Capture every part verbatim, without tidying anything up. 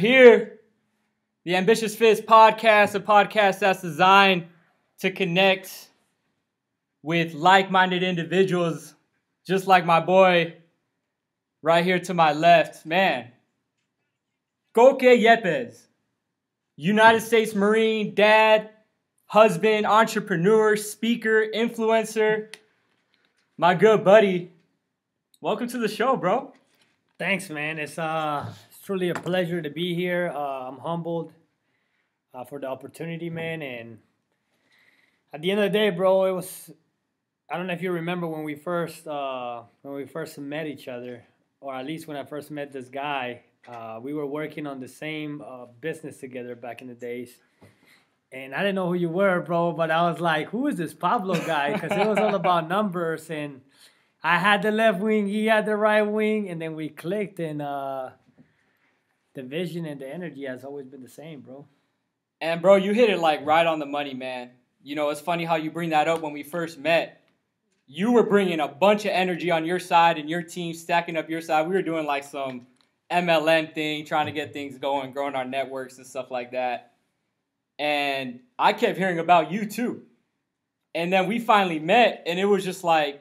here. The Ambitious Fits podcast, a podcast that's designed to connect with like-minded individuals, just like my boy right here to my left. Man, Koke Yepes, United States Marine, dad, husband, entrepreneur, speaker, influencer, my good buddy. Welcome to the show, bro. Thanks, man. It's uh, it's truly a pleasure to be here. Uh, I'm humbled uh, for the opportunity, man. And at the end of the day, bro, it was. I don't know if you remember when we first uh, when we first met each other, or at least when I first met this guy. Uh, we were working on the same uh, business together back in the days. And I didn't know who you were, bro, but I was like, who is this Pablo guy? Because it was all about numbers, and I had the left wing, he had the right wing, and then we clicked, and uh, the vision and the energy has always been the same, bro. And, bro, you hit it, like, right on the money, man. You know, it's funny how you bring that up. When we first met, you were bringing a bunch of energy on your side and your team, stacking up your side. We were doing, like, some M L M thing, trying to get things going, growing our networks and stuff like that. And I kept hearing about you, too. And then we finally met, and it was just like,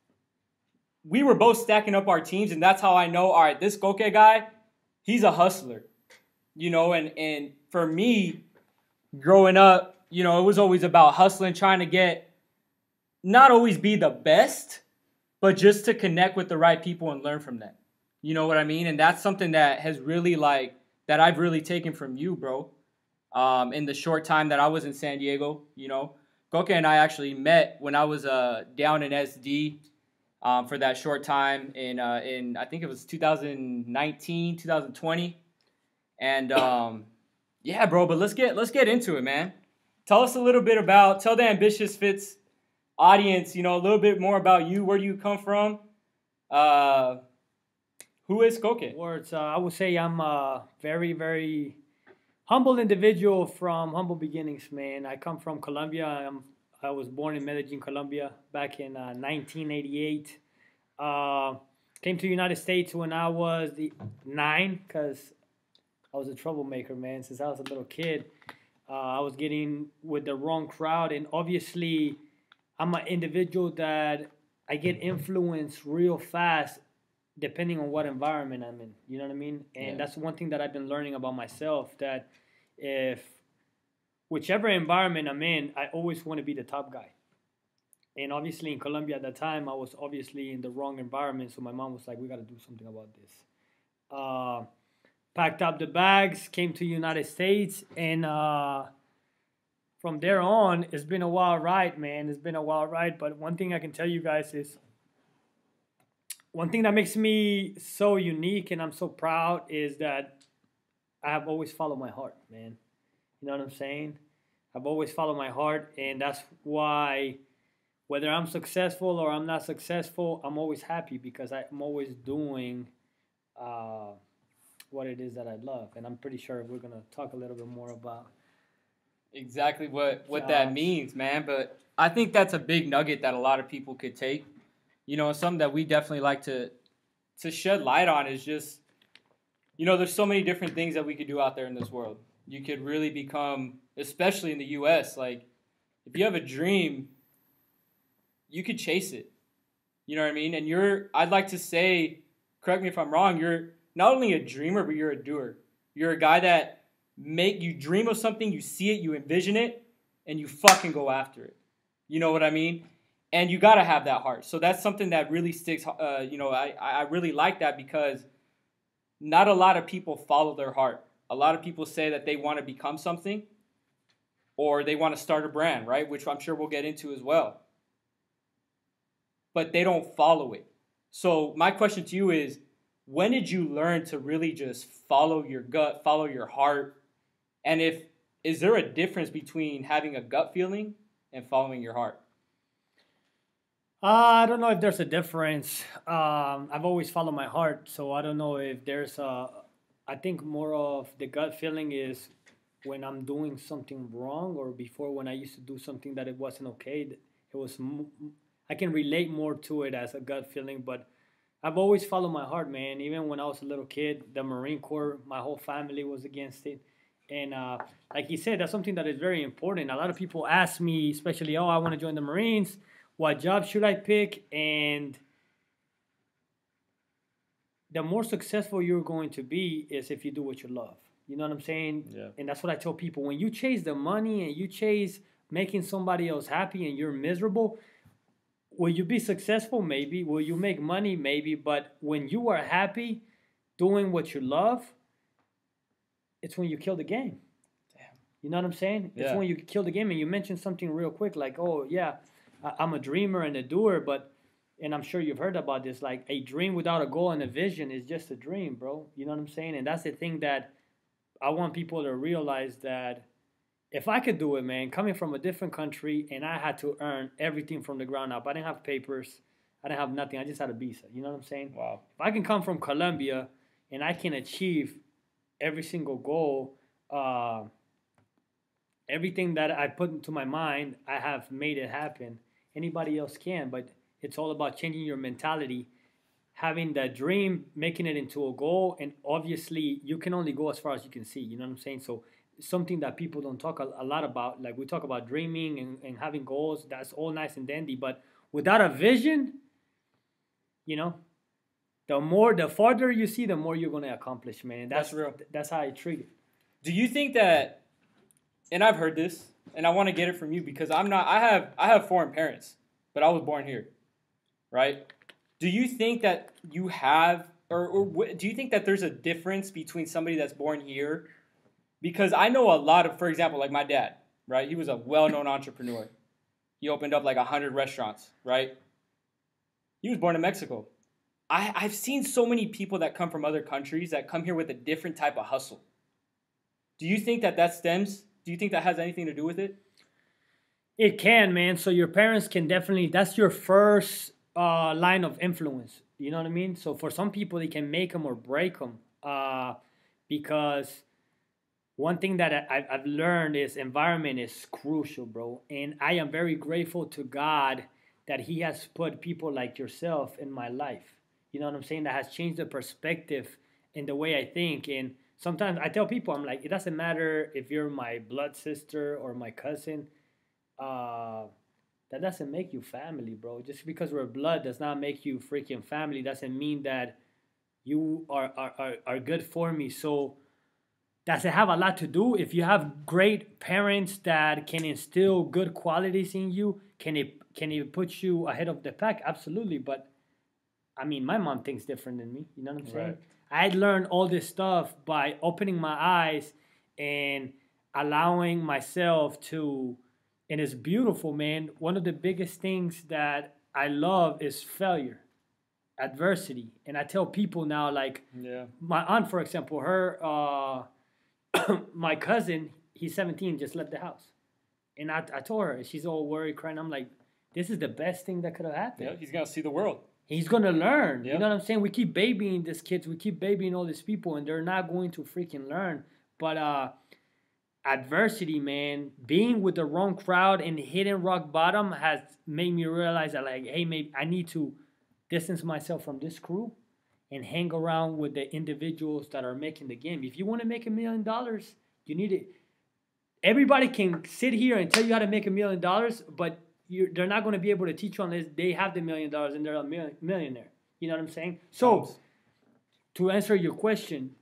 we were both stacking up our teams, and that's how I know, all right, this Koke guy, he's a hustler. You know, and, and for me, growing up, you know, it was always about hustling, trying to get, not always be the best, but just to connect with the right people and learn from them. You know what I mean? And that's something that has really, like, that I've really taken from you, bro. Um, in the short time that I was in San Diego, you know. Koke and I actually met when I was uh, down in S D um, for that short time in, uh, in I think it was two thousand nineteen, two thousand twenty. And, um, yeah, bro, but let's get let's get into it, man. Tell us a little bit about, tell the Ambitious Fits audience, you know, a little bit more about you. Where do you come from? Uh, who is Koke? Words, uh, I would say I'm a very, very humble individual from humble beginnings, man. I come from Colombia. I'm, I was born in Medellin, Colombia, back in uh, nineteen eighty-eight. Uh, came to the United States when I was the nine, because I was a troublemaker, man, since I was a little kid. Uh, I was getting with the wrong crowd, and obviously I'm an individual that I get influenced real fast depending on what environment I'm in. You know what I mean? And yeah. That's one thing that I've been learning about myself, that if whichever environment I'm in, I always want to be the top guy. And obviously in Colombia at that time, I was obviously in the wrong environment. So my mom was like, we got to do something about this. Uh, packed up the bags, came to the United States. And uh, from there on, it's been a wild ride, man. It's been a wild ride. But one thing I can tell you guys is, one thing that makes me so unique and I'm so proud is that I have always followed my heart, man. You know what I'm saying? I've always followed my heart, and that's why whether I'm successful or I'm not successful, I'm always happy because I'm always doing uh, what it is that I love. And I'm pretty sure we're going to talk a little bit more about exactly what, what that means, man. But I think that's a big nugget that a lot of people could take. You know, something that we definitely like to to shed light on is just, you know, there's so many different things that we could do out there in this world. You could really become, especially in the U S, like, if you have a dream, you could chase it. You know what I mean? And you're, I'd like to say, correct me if I'm wrong, you're not only a dreamer, but you're a doer. You're a guy that make you dream of something, you see it, you envision it, and you fucking go after it. You know what I mean? And you got to have that heart. So that's something that really sticks. Uh, you know, I, I really like that because not a lot of people follow their heart. A lot of people say that they want to become something or they want to start a brand, right? Which I'm sure we'll get into as well. But they don't follow it. So my question to you is, when did you learn to really just follow your gut, follow your heart? And if, is there a difference between having a gut feeling and following your heart? Uh, I don't know if there's a difference. Um, I've always followed my heart, so I don't know if there's a... I think more of the gut feeling is when I'm doing something wrong, or before when I used to do something that it wasn't okay. It was... I can relate more to it as a gut feeling, but I've always followed my heart, man. Even when I was a little kid, the Marine Corps, my whole family was against it. And uh, like you said, that's something that is very important. A lot of people ask me, especially, oh, I want to join the Marines. What job should I pick? And the more successful you're going to be is if you do what you love. You know what I'm saying? Yeah. And that's what I tell people. When you chase the money and you chase making somebody else happy and you're miserable, will you be successful? Maybe. Will you make money? Maybe. But when you are happy doing what you love, it's when you kill the game. Damn. You know what I'm saying? Yeah. It's when you kill the game. And you mentioned something real quick like, oh, yeah, I'm a dreamer and a doer, but, and I'm sure you've heard about this, like a dream without a goal and a vision is just a dream, bro. You know what I'm saying? And that's the thing that I want people to realize, that if I could do it, man, coming from a different country and I had to earn everything from the ground up. I didn't have papers. I didn't have nothing. I just had a visa. You know what I'm saying? Wow. If I can come from Colombia and I can achieve every single goal, uh, everything that I put into my mind, I have made it happen. Anybody else can, but it's all about changing your mentality, having that dream, making it into a goal, and obviously you can only go as far as you can see. You know what I'm saying? So something that people don't talk a, a lot about, like we talk about dreaming and, and having goals, that's all nice and dandy, but without a vision, you know, the more, the farther you see, the more you're going to accomplish, man. That's, That's real. That's how I treat it. Do you think that, and I've heard this, and I want to get it from you because I'm not, I have, I have foreign parents, but I was born here, right? Do you think that you have, or, or do you think that there's a difference between somebody that's born here? Because I know a lot of, for example, like my dad, right? He was a well-known entrepreneur. He opened up like one hundred restaurants, right? He was born in Mexico. I, I've seen so many people that come from other countries that come here with a different type of hustle. Do you think that that stems? Do you think that has anything to do with it? It can, man. So your parents can definitely, that's your first uh, line of influence. You know what I mean? So for some people, they can make them or break them. Uh, because one thing that I, I've learned is environment is crucial, bro. And I am very grateful to God that he has put people like yourself in my life. You know what I'm saying? That has changed the perspective in the way I think. And sometimes I tell people, I'm like, it doesn't matter if you're my blood sister or my cousin. Uh, that doesn't make you family, bro. Just because we're blood does not make you freaking family. Doesn't mean that you are, are, are, are good for me. So does it have a lot to do? If you have great parents that can instill good qualities in you, can it can it put you ahead of the pack? Absolutely. But I mean, my mom thinks different than me. You know what I'm saying? Right. I learned all this stuff by opening my eyes and allowing myself to, and it's beautiful, man. One of the biggest things that I love is failure, adversity. And I tell people now, like, yeah. my aunt, for example, her, uh, my cousin, he's seventeen, just left the house. And I, I told her, she's all worried, crying. I'm like, this is the best thing that could have happened. Yeah, he's going to see the world. He's going to learn. Yep. You know what I'm saying? We keep babying these kids. We keep babying all these people, and they're not going to freaking learn. But uh, adversity, man, being with the wrong crowd and hitting rock bottom has made me realize that, like, hey, maybe I need to distance myself from this crew and hang around with the individuals that are making the game. If you want to make a million dollars, you need it. Everybody can sit here and tell you how to make a million dollars, but you're, they're not going to be able to teach you unless they have the million dollars and they're a million, millionaire. You know what I'm saying? So, to answer your question,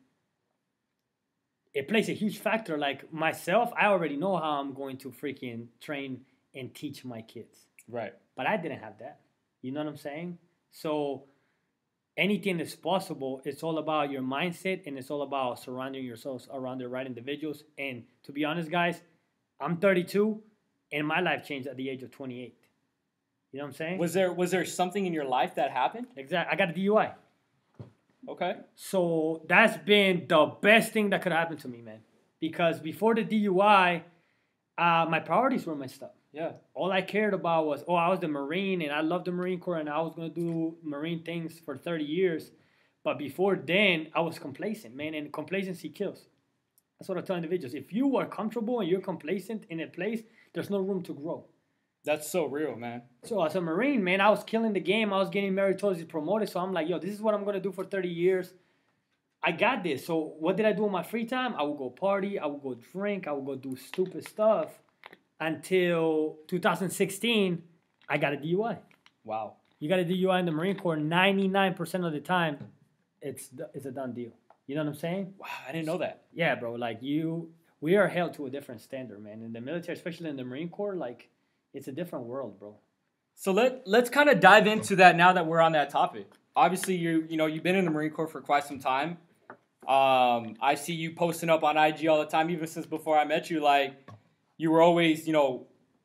it plays a huge factor. Like myself, I already know how I'm going to freaking train and teach my kids. Right. But I didn't have that. You know what I'm saying? So anything is possible. It's all about your mindset, and it's all about surrounding yourselves around the right individuals. And to be honest, guys, I'm thirty-two, and my life changed at the age of twenty-eight. You know what I'm saying? Was there was there something in your life that happened? Exactly. I got a D U I. Okay. So that's been the best thing that could happen to me, man. Because before the D U I, uh, my priorities were messed up. Yeah. All I cared about was, oh, I was the Marine, and I loved the Marine Corps, and I was going to do Marine things for thirty years. But before then, I was complacent, man, and complacency kills. That's what I tell individuals. If you are comfortable and you're complacent in a place, there's no room to grow. That's so real, man. So as a Marine, man, I was killing the game. I was getting meritoriously promoted. So I'm like, yo, this is what I'm gonna do for thirty years. I got this. So what did I do in my free time? I would go party. I would go drink. I would go do stupid stuff until two thousand sixteen. I got a D U I. Wow. You got a D U I in the Marine Corps. ninety-nine percent of the time, it's it's a done deal. You know what I'm saying? Wow, I didn't know that. Yeah, bro. Like you, we are held to a different standard, man. In the military, especially in the Marine Corps, like it's a different world, bro. So let let's kind of dive into that now that we're on that topic. Obviously, you you know you've been in the Marine Corps for quite some time. Um, I see you posting up on I G all the time, even since before I met you. Like you were always, you know,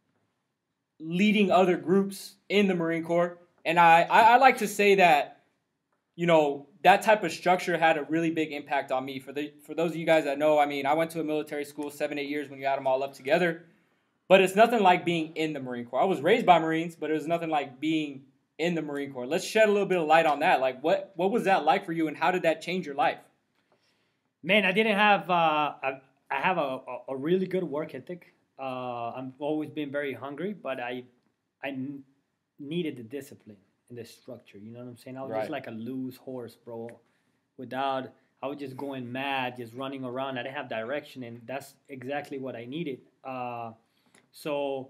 leading other groups in the Marine Corps, and I I, I like to say that, you know, that type of structure had a really big impact on me. For the for those of you guys that know, I mean, I went to a military school seven eight years when you add them all up together. But it's nothing like being in the Marine Corps. I was raised by Marines, but it was nothing like being in the Marine Corps. Let's shed a little bit of light on that. Like, what what was that like for you, and how did that change your life? Man, I didn't have. Uh, I, I have a, a really good work ethic. Uh, I've always been very hungry, but I I needed the discipline and the structure. You know what I'm saying? I was Right. just like a loose horse, bro. Without, I was just going mad, just running around. I didn't have direction, and that's exactly what I needed. Uh, So,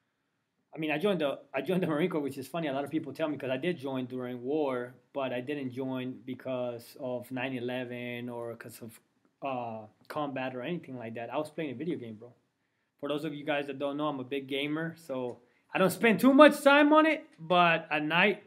I mean, I joined the I joined the Marine Corps, which is funny. A lot of people tell me because I did join during war, but I didn't join because of nine eleven or because of uh, combat or anything like that. I was playing a video game, bro. For those of you guys that don't know, I'm a big gamer, so I don't spend too much time on it. But at night,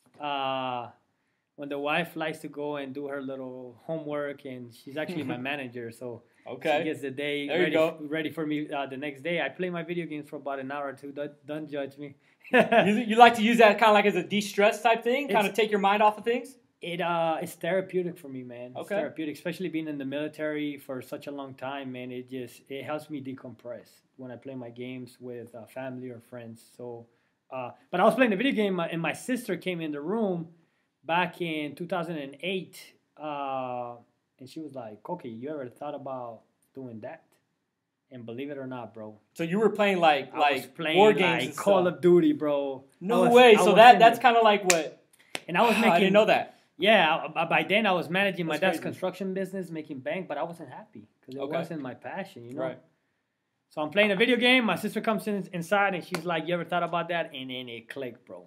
uh, when the wife likes to go and do her little homework, and she's actually my manager, so. Okay. She gets the day There you ready, go. ready for me uh, the next day. I play my video games for about an hour or two. Don't, don't judge me. you, you like to use that kind of like as a de-stress type thing? Kind of It's- take your mind off of things? It uh, it's therapeutic for me, man. It's Okay. therapeutic, especially being in the military for such a long time, man. It just it helps me decompress when I play my games with uh, family or friends. So, uh, but I was playing the video game, uh, and my sister came in the room back in two thousand eight, uh, and she was like, "Koke, you ever thought about doing that?" And believe it or not, bro, So you were playing like I was like playing war games like and Call stuff. of Duty, bro. No I was- way. I So was that in that's the- kind of like what. and I was making. I didn't know that. Yeah, I- by then I was managing my That's dad's crazy. construction business, making bank, but I wasn't happy because it Okay. wasn't my passion, you know. Right. So I'm playing a video game. My sister comes in inside and she's like, "You ever thought about that?" And then it clicked, bro.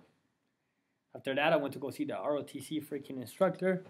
After that, I went to go see the R O T C freaking instructor.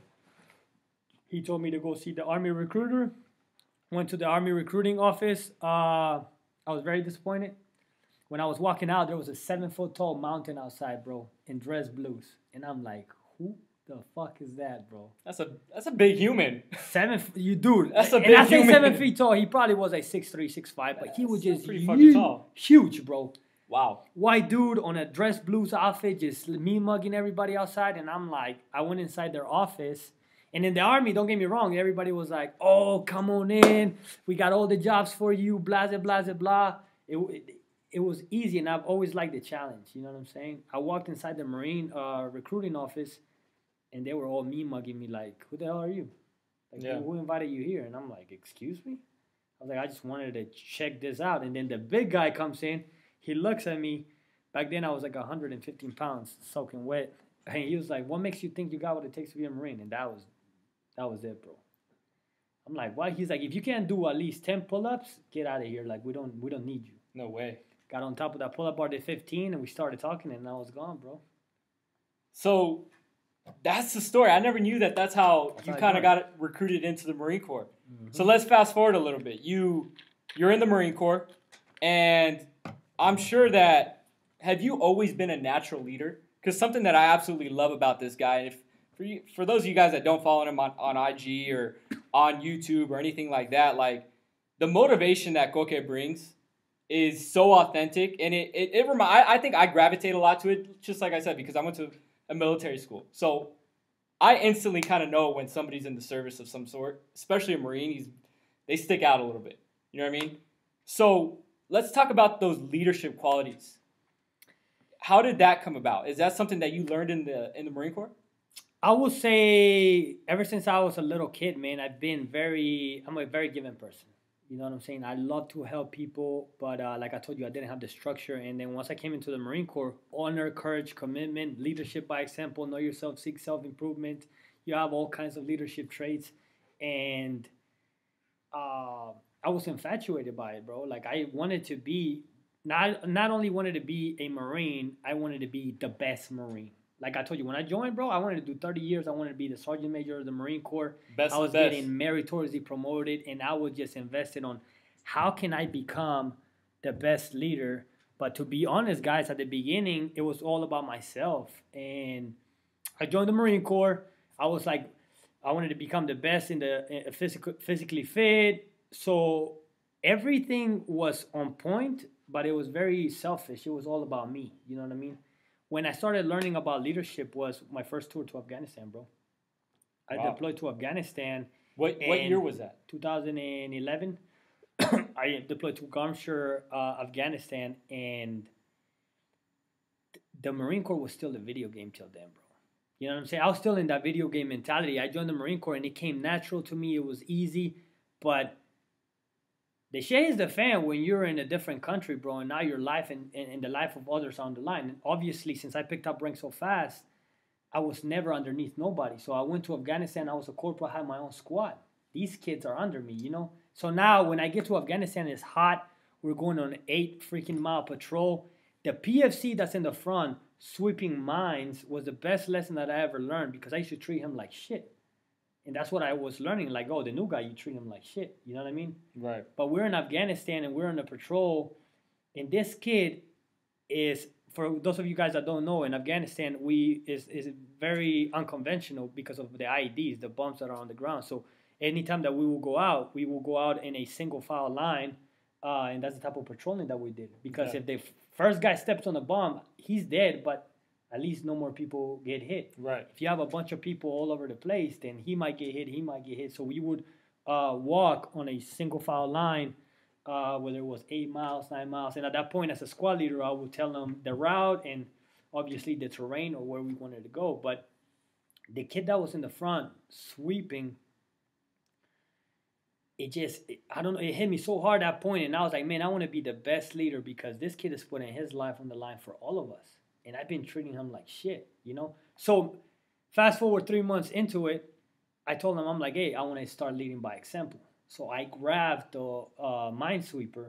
He told me to go see the Army recruiter. Went to the Army recruiting office. Uh, I was very disappointed. When I was walking out, there was a seven foot tall mountain outside, bro, in dress blues, and I'm like, "Who the fuck is that, bro?" That's a that's a big human. Seven, f- you dude. That's a and big I say human. seven feet tall. He probably was like six three, six five, but he was That's just pretty fucking huge, tall. huge, bro. Wow. White dude on a dress blues outfit, just me mugging everybody outside, and I'm like, I went inside their office, and in the Army, don't get me wrong, everybody was like, "Oh, come on in, we got all the jobs for you," blah blah blah blah blah. It, it it was easy, and I've always liked the challenge. You know what I'm saying? I walked inside the Marine uh, recruiting office, and they were all me mugging me like, "Who the hell are you? Like, Yeah. who, who invited you here?" And I'm like, "Excuse me?" I was like, "I just wanted to check this out." And then the big guy comes in. He looks at me. Back then, I was like one hundred fifteen pounds, soaking wet. And he was like, "What makes you think you got what it takes to be a Marine?" And that was, that was it, bro. I'm like, "Why?" He's like, "If you can't do at least ten pull-ups, get out of here. Like, we don't, we don't need you." No way. Got on top of that pull-up bar, did fifteen, and we started talking, and I was gone, bro. So that's the story. I never knew that. That's how That's you how I kind of joined. got recruited into the Marine Corps. Mm-hmm. So let's fast forward a little bit. You you're in the Marine Corps, and I'm sure that have you always been a natural leader? Because something that I absolutely love about this guy, and if for you for those of you guys that don't follow him on, on I G or on YouTube or anything like that, like the motivation that Koke brings is so authentic, and it it, it remi- I, I think I gravitate a lot to it, just like I said, because I went to a military school. So I instantly kind of know when somebody's in the service of some sort, especially a Marine. He's they stick out a little bit. You know what I mean? So let's talk about those leadership qualities. How did that come about? Is that something that you learned in the in the Marine Corps? I would say ever since I was a little kid, man, I've been very, I'm a very given person. You know what I'm saying? I love to help people, but uh, like I told you, I didn't have the structure. And then once I came into the Marine Corps, honor, courage, commitment, leadership by example, know yourself, seek self-improvement. You have all kinds of leadership traits. And uh, I was infatuated by it, bro. Like I wanted to be, not, not only wanted to be a Marine, I wanted to be the best Marine. Like I told you, when I joined, bro, I wanted to do thirty years. I wanted to be the Sergeant Major of the Marine Corps. Best I was best. getting meritoriously promoted, and I was just invested on how can I become the best leader. But to be honest, guys, at the beginning, it was all about myself. And I joined the Marine Corps. I was like, I wanted to become the best in the uh, physical, physically fit. So everything was on point, but it was very selfish. It was all about me. You know what I mean? When I started learning about leadership was my first tour to Afghanistan, bro. I wow. deployed to Afghanistan. What what year was that? two thousand eleven. I deployed to Garmshire, uh, Afghanistan, and the Marine Corps was still a video game till then, bro. You know what I'm saying? I was still in that video game mentality. I joined the Marine Corps, and it came natural to me. It was easy, but the shit is the fan when you're in a different country, bro, and now your life and, and, and the life of others are on the line. And obviously, since I picked up rank so fast, I was never underneath nobody. So I went to Afghanistan. I was a corporal, had my own squad. These kids are under me, you know? So now when I get to Afghanistan, it's hot. We're going on an eight freaking mile patrol. The P F C that's in the front, sweeping mines, was the best lesson that I ever learned because I used to treat him like shit. And that's what I was learning. Like, oh, the new guy, you treat him like shit. You know what I mean? Right. But we're in Afghanistan and we're on a patrol. And this kid is, for those of you guys that don't know, in Afghanistan, we is is very unconventional because of the I E Ds, the bombs that are on the ground. So anytime that we will go out, we will go out in a single file line. Uh, and that's the type of patrolling that we did. Because yeah. if the first guy steps on a bomb, he's dead, but at least no more people get hit. Right. If you have a bunch of people all over the place, then he might get hit, he might get hit. So we would uh, walk on a single file line, uh, whether it was eight miles, nine miles. And at that point, as a squad leader, I would tell them the route and obviously the terrain or where we wanted to go. But the kid that was in the front sweeping, it just, I don't know, it hit me so hard at that point. And I was like, man, I want to be the best leader because this kid is putting his life on the line for all of us. And I've been treating him like shit, you know? So fast forward three months into it, I told him, I'm like, hey, I want to start leading by example. So I grabbed the uh, minesweeper.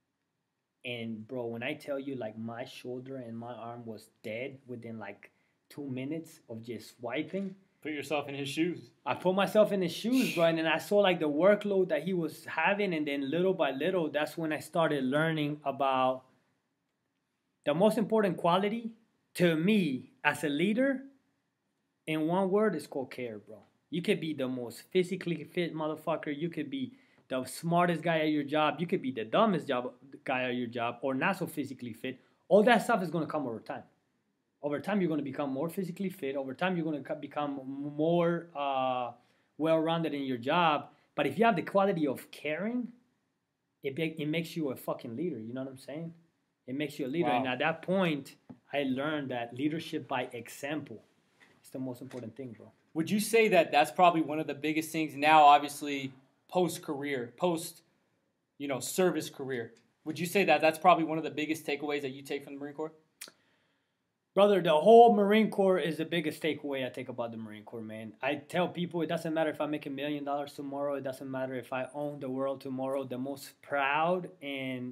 And, bro, when I tell you, like, my shoulder and my arm was dead within, like, two minutes of just swiping. Put yourself in his shoes. I put myself in his shoes, bro. And then I saw, like, the workload that he was having. And then little by little, that's when I started learning about the most important quality to me, as a leader, in one word, is Koke, bro. You could be the most physically fit motherfucker. You could be the smartest guy at your job. You could be the dumbest job guy at your job or not so physically fit. All that stuff is going to come over time. Over time, you're going to become more physically fit. Over time, you're going to become more uh, well-rounded in your job. But if you have the quality of caring, it, it makes you a fucking leader. You know what I'm saying? It makes you a leader. Wow. And at that point, I learned that leadership by example is the most important thing, bro. Would you say that that's probably one of the biggest things now, obviously, post-career, post, you know, service career? Would you say that that's probably one of the biggest takeaways that you take from the Marine Corps? Brother, the whole Marine Corps is the biggest takeaway I take about the Marine Corps, man. I tell people it doesn't matter if I make a million dollars tomorrow. It doesn't matter if I own the world tomorrow. The most proud and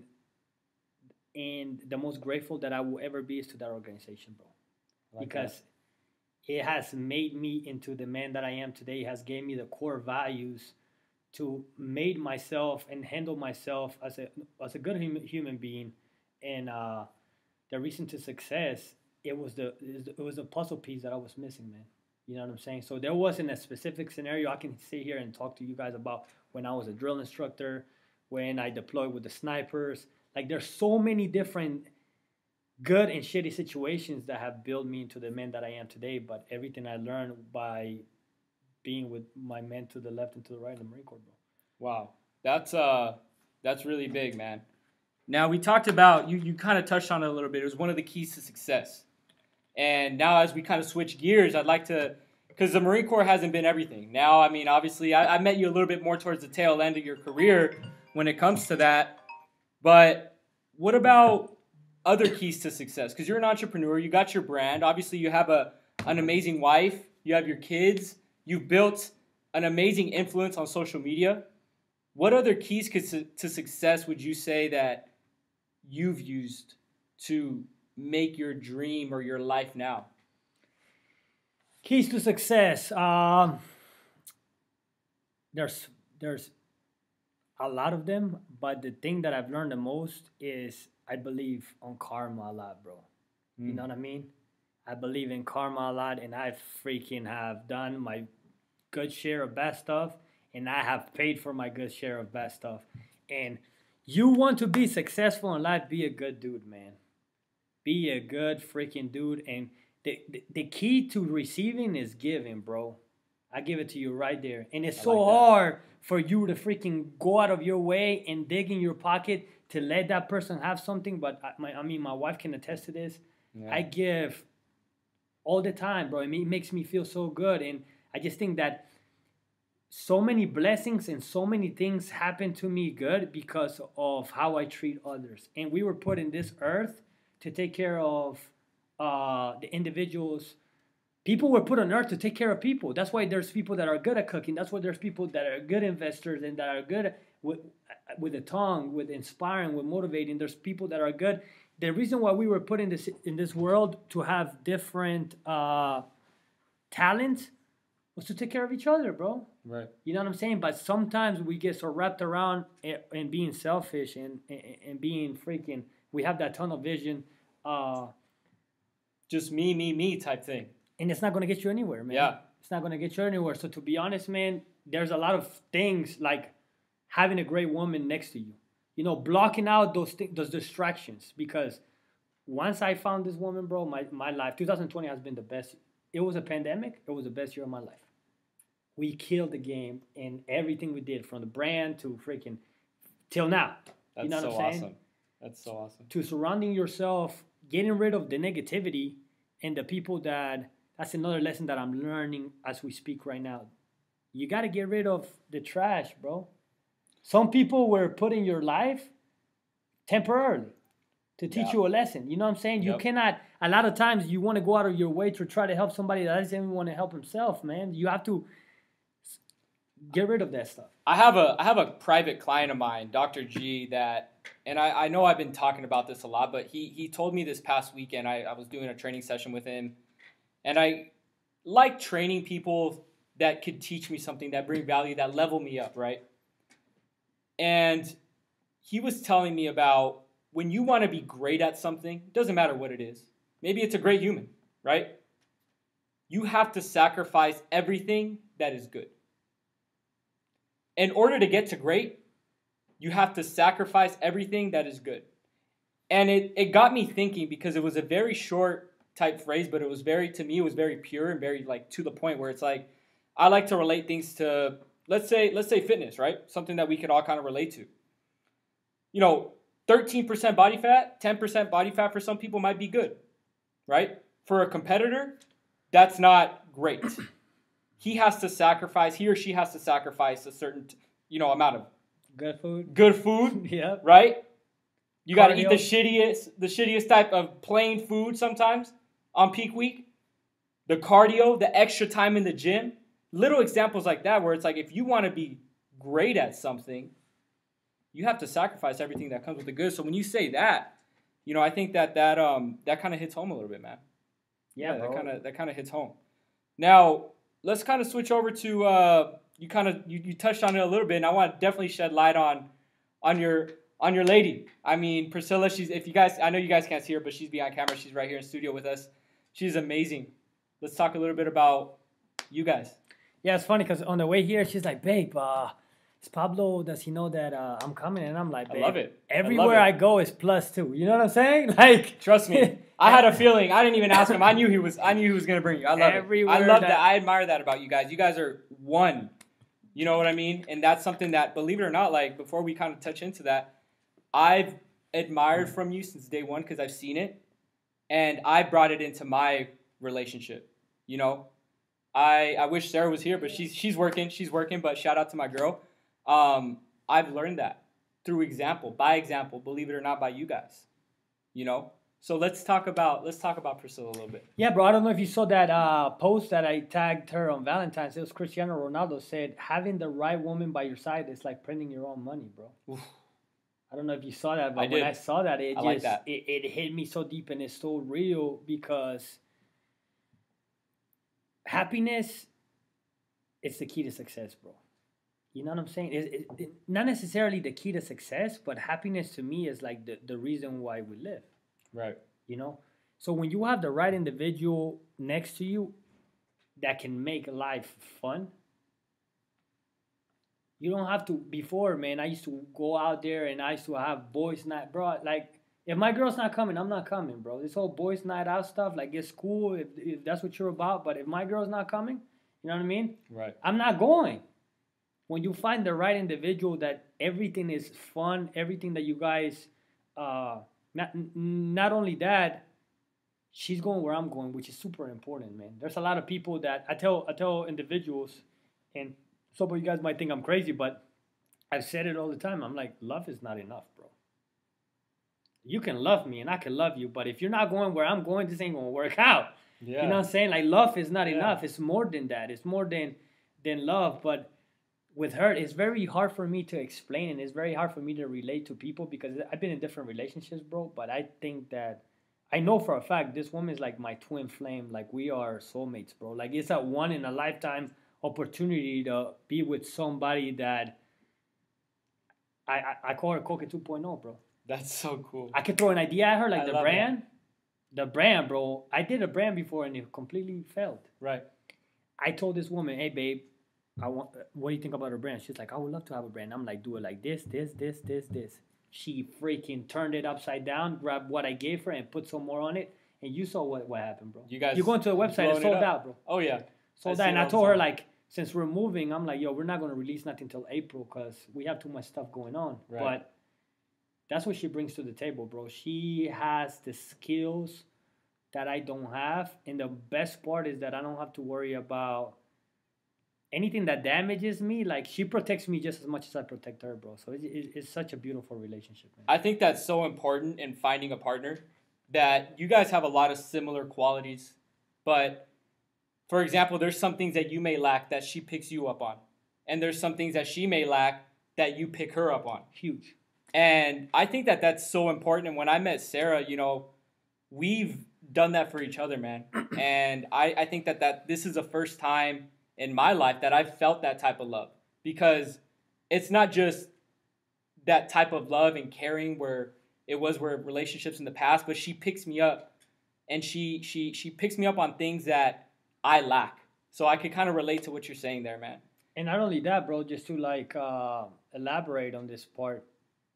And the most grateful that I will ever be is to that organization, bro. Like because that. It has made me into the man that I am today. It has gave me the core values to made myself and handle myself as a as a good human, human being. And uh, the reason to success, it was the it was a puzzle piece that I was missing, man. You know what I'm saying? So there wasn't a specific scenario I can sit here and talk to you guys about when I was a drill instructor, when I deployed with the snipers. Like, there's so many different good and shitty situations that have built me into the man that I am today. But everything I learned by being with my men to the left and to the right in the Marine Corps, bro. Wow. That's uh, that's really big, man. Now, we talked about, you, you kind of touched on it a little bit. It was one of the keys to success. And now as we kind of switch gears, I'd like to, because the Marine Corps hasn't been everything. Now, I mean, obviously, I, I met you a little bit more towards the tail end of your career. when it comes to that. But what about other keys to success? Because you're an entrepreneur, you got your brand. Obviously, you have a an amazing wife. You have your kids. You've built an amazing influence on social media. What other keys to, to success would you say that you've used to make your dream or your life now? Keys to success. Um, there's there's a lot of them, but the thing that I've learned the most is I believe on karma a lot, bro. Mm. You know what I mean? I believe in karma a lot, and I freaking have done my good share of bad stuff, and I have paid for my good share of bad stuff. And you want to be successful in life, be a good dude, man. Be a good freaking dude. And the, the, the key to receiving is giving, bro. I give it to you right there. And it's I so like hard for you to freaking go out of your way and dig in your pocket to let that person have something. But I, my, I mean, my wife can attest to this. Yeah. I give all the time, bro. I mean, it makes me feel so good. And I just think that so many blessings and so many things happen to me good because of how I treat others. And we were put in this earth to take care of uh, the individuals. People were put on earth to take care of people. That's why there's people that are good at cooking. That's why there's people that are good investors and that are good with, with the tongue, with inspiring, with motivating. There's people that are good. The reason why we were put in this in this world to have different uh, talents was to take care of each other, bro. Right. You know what I'm saying? But sometimes we get so wrapped around in, in being selfish and, and and being freaking. We have that tunnel vision. Uh, Just me, me, me type thing. And it's not going to get you anywhere, man. Yeah. It's not going to get you anywhere. So to be honest, man, there's a lot of things like having a great woman next to you. You know, blocking out those th- those distractions. Because once I found this woman, bro, my, my life, twenty twenty has been the best. It was a pandemic. It was the best year of my life. We killed the game in everything we did, from the brand to freaking till now. That's you know so what I'm saying? awesome. That's so awesome. To surrounding yourself, getting rid of the negativity and the people that, that's another lesson that I'm learning as we speak right now. You got to get rid of the trash, bro. Some people were put in your life temporarily to teach yeah. you a lesson. You know what I'm saying? Yep. You cannot, a lot of times you want to go out of your way to try to help somebody that doesn't even want to help himself, man. You have to get rid of that stuff. I have a I have a private client of mine, Doctor G, that, and I, I know I've been talking about this a lot, but he he told me this past weekend, I, I was doing a training session with him, and I like training people that could teach me something, that bring value, that level me up, right? And he was telling me about when you want to be great at something, it doesn't matter what it is. Maybe it's a great human, right? You have to sacrifice everything that is good. In order to get to great, you have to sacrifice everything that is good. And it, it got me thinking, because it was a very short type phrase, but it was very, to me, it was very pure and very like to the point, where it's like, I like to relate things to, let's say, let's say fitness, right? Something that we could all kind of relate to. You know, thirteen percent body fat, ten percent body fat for some people might be good, right? For a competitor, that's not great. He has to sacrifice, he or she has to sacrifice a certain, you know, amount of good food. Good food, yeah, right? You got to eat the shittiest, the shittiest type of plain food sometimes on peak week. The cardio, the extra time in the gym, little examples like that, where it's like, if you want to be great at something, you have to sacrifice everything that comes with the good. So when you say that, you know, I think that that um that kind of hits home a little bit, man. Yeah, yeah that kind of that kind of hits home. Now, let's kind of switch over to uh, you kind of you, you touched on it a little bit, and I want to definitely shed light on on your on your lady. I mean, Priscilla. She's if you guys, I know you guys can't see her, but she's behind camera. She's right here in studio with us. She's amazing. Let's talk a little bit about you guys. Yeah, it's funny because on the way here, she's like, "Babe, uh, is Pablo? Does he know that uh, I'm coming?" And I'm like, "Babe, I love it. Everywhere I, I go is plus two. You know what I'm saying? Like, trust me. I had a feeling. I didn't even ask him. I knew he was. I knew he was gonna bring you. I love Everywhere it. I love that, that. I admire that about you guys. You guys are one. You know what I mean? And that's something that, believe it or not, like before we kind of touch into that, I've admired from you since day one, because I've seen it, and I brought it into my relationship. You know, I I wish Sarah was here, but she's she's working. She's working. But shout out to my girl. Um, I've learned that. through example, by example, believe it or not, by you guys. You know? So let's talk about let's talk about Priscilla a little bit. Yeah, bro. I don't know if you saw that uh, post that I tagged her on Valentine's. It was Cristiano Ronaldo said, "Having the right woman by your side is like printing your own money, bro." Oof. I don't know if you saw that, but I when did. I saw that, it I just like that. It, it hit me so deep and it's so real because happiness is the key to success, bro. You know what I'm saying? It, it, it, not necessarily the key to success, but happiness to me is like the, the reason why we live. Right. You know? So when you have the right individual next to you that can make life fun, you don't have to. Before, man, I used to go out there and I used to have boys' night, bro. Like, if my girl's not coming, I'm not coming, bro. This whole boys' night out stuff, like, it's cool if, if that's what you're about. But if my girl's not coming, you know what I mean? Right. I'm not going. When you find the right individual that everything is fun, everything that you guys, uh, not not only that, she's going where I'm going, which is super important, man. There's a lot of people that I tell I tell individuals, and some of you guys might think I'm crazy, but I've said it all the time. I'm like, love is not enough, bro. You can love me and I can love you, but if you're not going where I'm going, this ain't gonna work out. Yeah. You know what I'm saying? Like, love is not yeah. enough. It's more than that. It's more than than love. But with her, it's very hard for me to explain, and it's very hard for me to relate to people because I've been in different relationships, bro. But I think that I know for a fact this woman is like my twin flame. Like, we are soulmates, bro. Like, it's a one in a lifetime opportunity to be with somebody that I I, I call her Koke two point oh, bro. That's so cool. I could throw an idea at her, like I the brand. It. The brand, bro. I did a brand before and it completely failed. Right. I told this woman, hey, babe, I want. What do you think about her brand? She's like, I would love to have a brand. I'm like, do it like this, this, this, this, this. She freaking turned it upside down, grabbed what I gave her, and put some more on it. And you saw what, what happened, bro. You guys, you go into the website, it's sold it out, bro. Oh yeah, sold out. And I told her, like, since we're moving, I'm like, yo, we're not gonna release nothing until April because we have too much stuff going on. Right. But that's what she brings to the table, bro. She has the skills that I don't have, and the best part is that I don't have to worry about anything that damages me. Like, she protects me just as much as I protect her, bro. So it, it, it's such a beautiful relationship, man. I think that's so important in finding a partner, that you guys have a lot of similar qualities, but for example, there's some things that you may lack that she picks you up on, and there's some things that she may lack that you pick her up on. Huge. And I think that that's so important. And when I met Sarah, you know, we've done that for each other, man. And I, I think that, that this is the first time in my life that I've felt that type of love, because it's not just that type of love and caring where it was where relationships in the past, but she picks me up and she she she picks me up on things that I lack. So I could kind of relate to what you're saying there, man. And not only that, bro, just to like uh, elaborate on this part,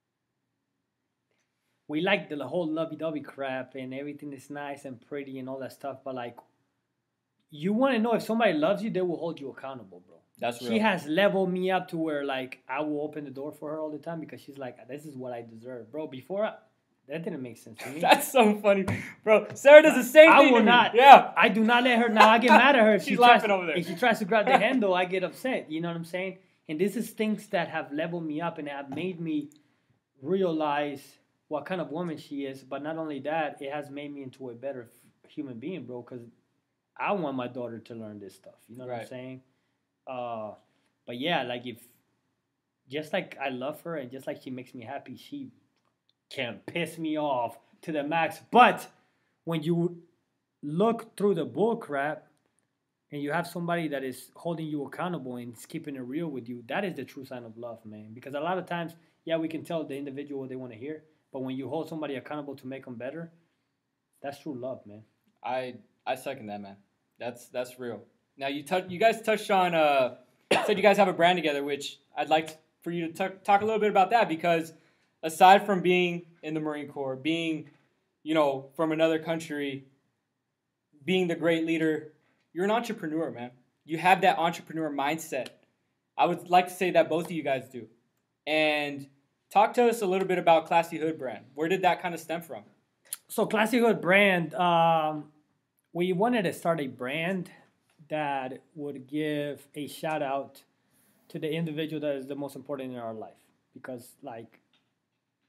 we like the whole lovey-dovey crap and everything is nice and pretty and all that stuff, but like, you want to know if somebody loves you, they will hold you accountable, bro. That's real. She has leveled me up to where, like, I will open the door for her all the time because she's like, this is what I deserve. Bro, before, I, that didn't make sense to me. That's so funny. Bro, Sarah does the same I thing will to not. Me. Yeah. I do not let her. Now, I get mad at her. If She's she laughing tries, over there. If she tries to grab the handle, I get upset. You know what I'm saying? And this is things that have leveled me up and have made me realize what kind of woman she is. But not only that, it has made me into a better human being, bro, because I want my daughter to learn this stuff. You know what right. I'm saying? Uh, but yeah, like, if just like I love her and just like she makes me happy, she can piss me off to the max. But when you look through the bull crap and you have somebody that is holding you accountable and keeping it real with you, that is the true sign of love, man. Because a lot of times, yeah, we can tell the individual what they want to hear, but when you hold somebody accountable to make them better, that's true love, man. I I second that, man. That's that's real. Now you touch, you guys touched on uh said you guys have a brand together, which I'd like for you to talk talk a little bit about that, because aside from being in the Marine Corps, being, you know, from another country, being the great leader, you're an entrepreneur, man. You have that entrepreneur mindset. I would like to say that both of you guys do. And talk to us a little bit about Classy Hood brand. Where did that kind of stem from? So Classy Hood brand, um, we wanted to start a brand that would give a shout out to the individual that is the most important in our life. Because, like,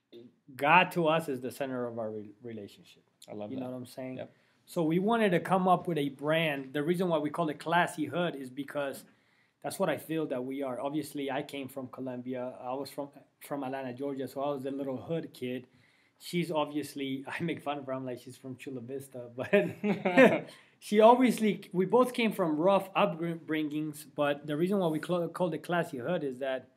God to us is the center of our re- relationship. I love you that. know what I'm saying? Yep. So we wanted to come up with a brand. The reason why we call it Classy Hood is because that's what I feel that we are. Obviously, I came from Colombia. I was from from Atlanta, Georgia, so I was a little hood kid. She's obviously, I make fun of her. I'm like, she's from Chula Vista, but she obviously, we both came from rough upbringings. But the reason why we call, call it Classy Hood is that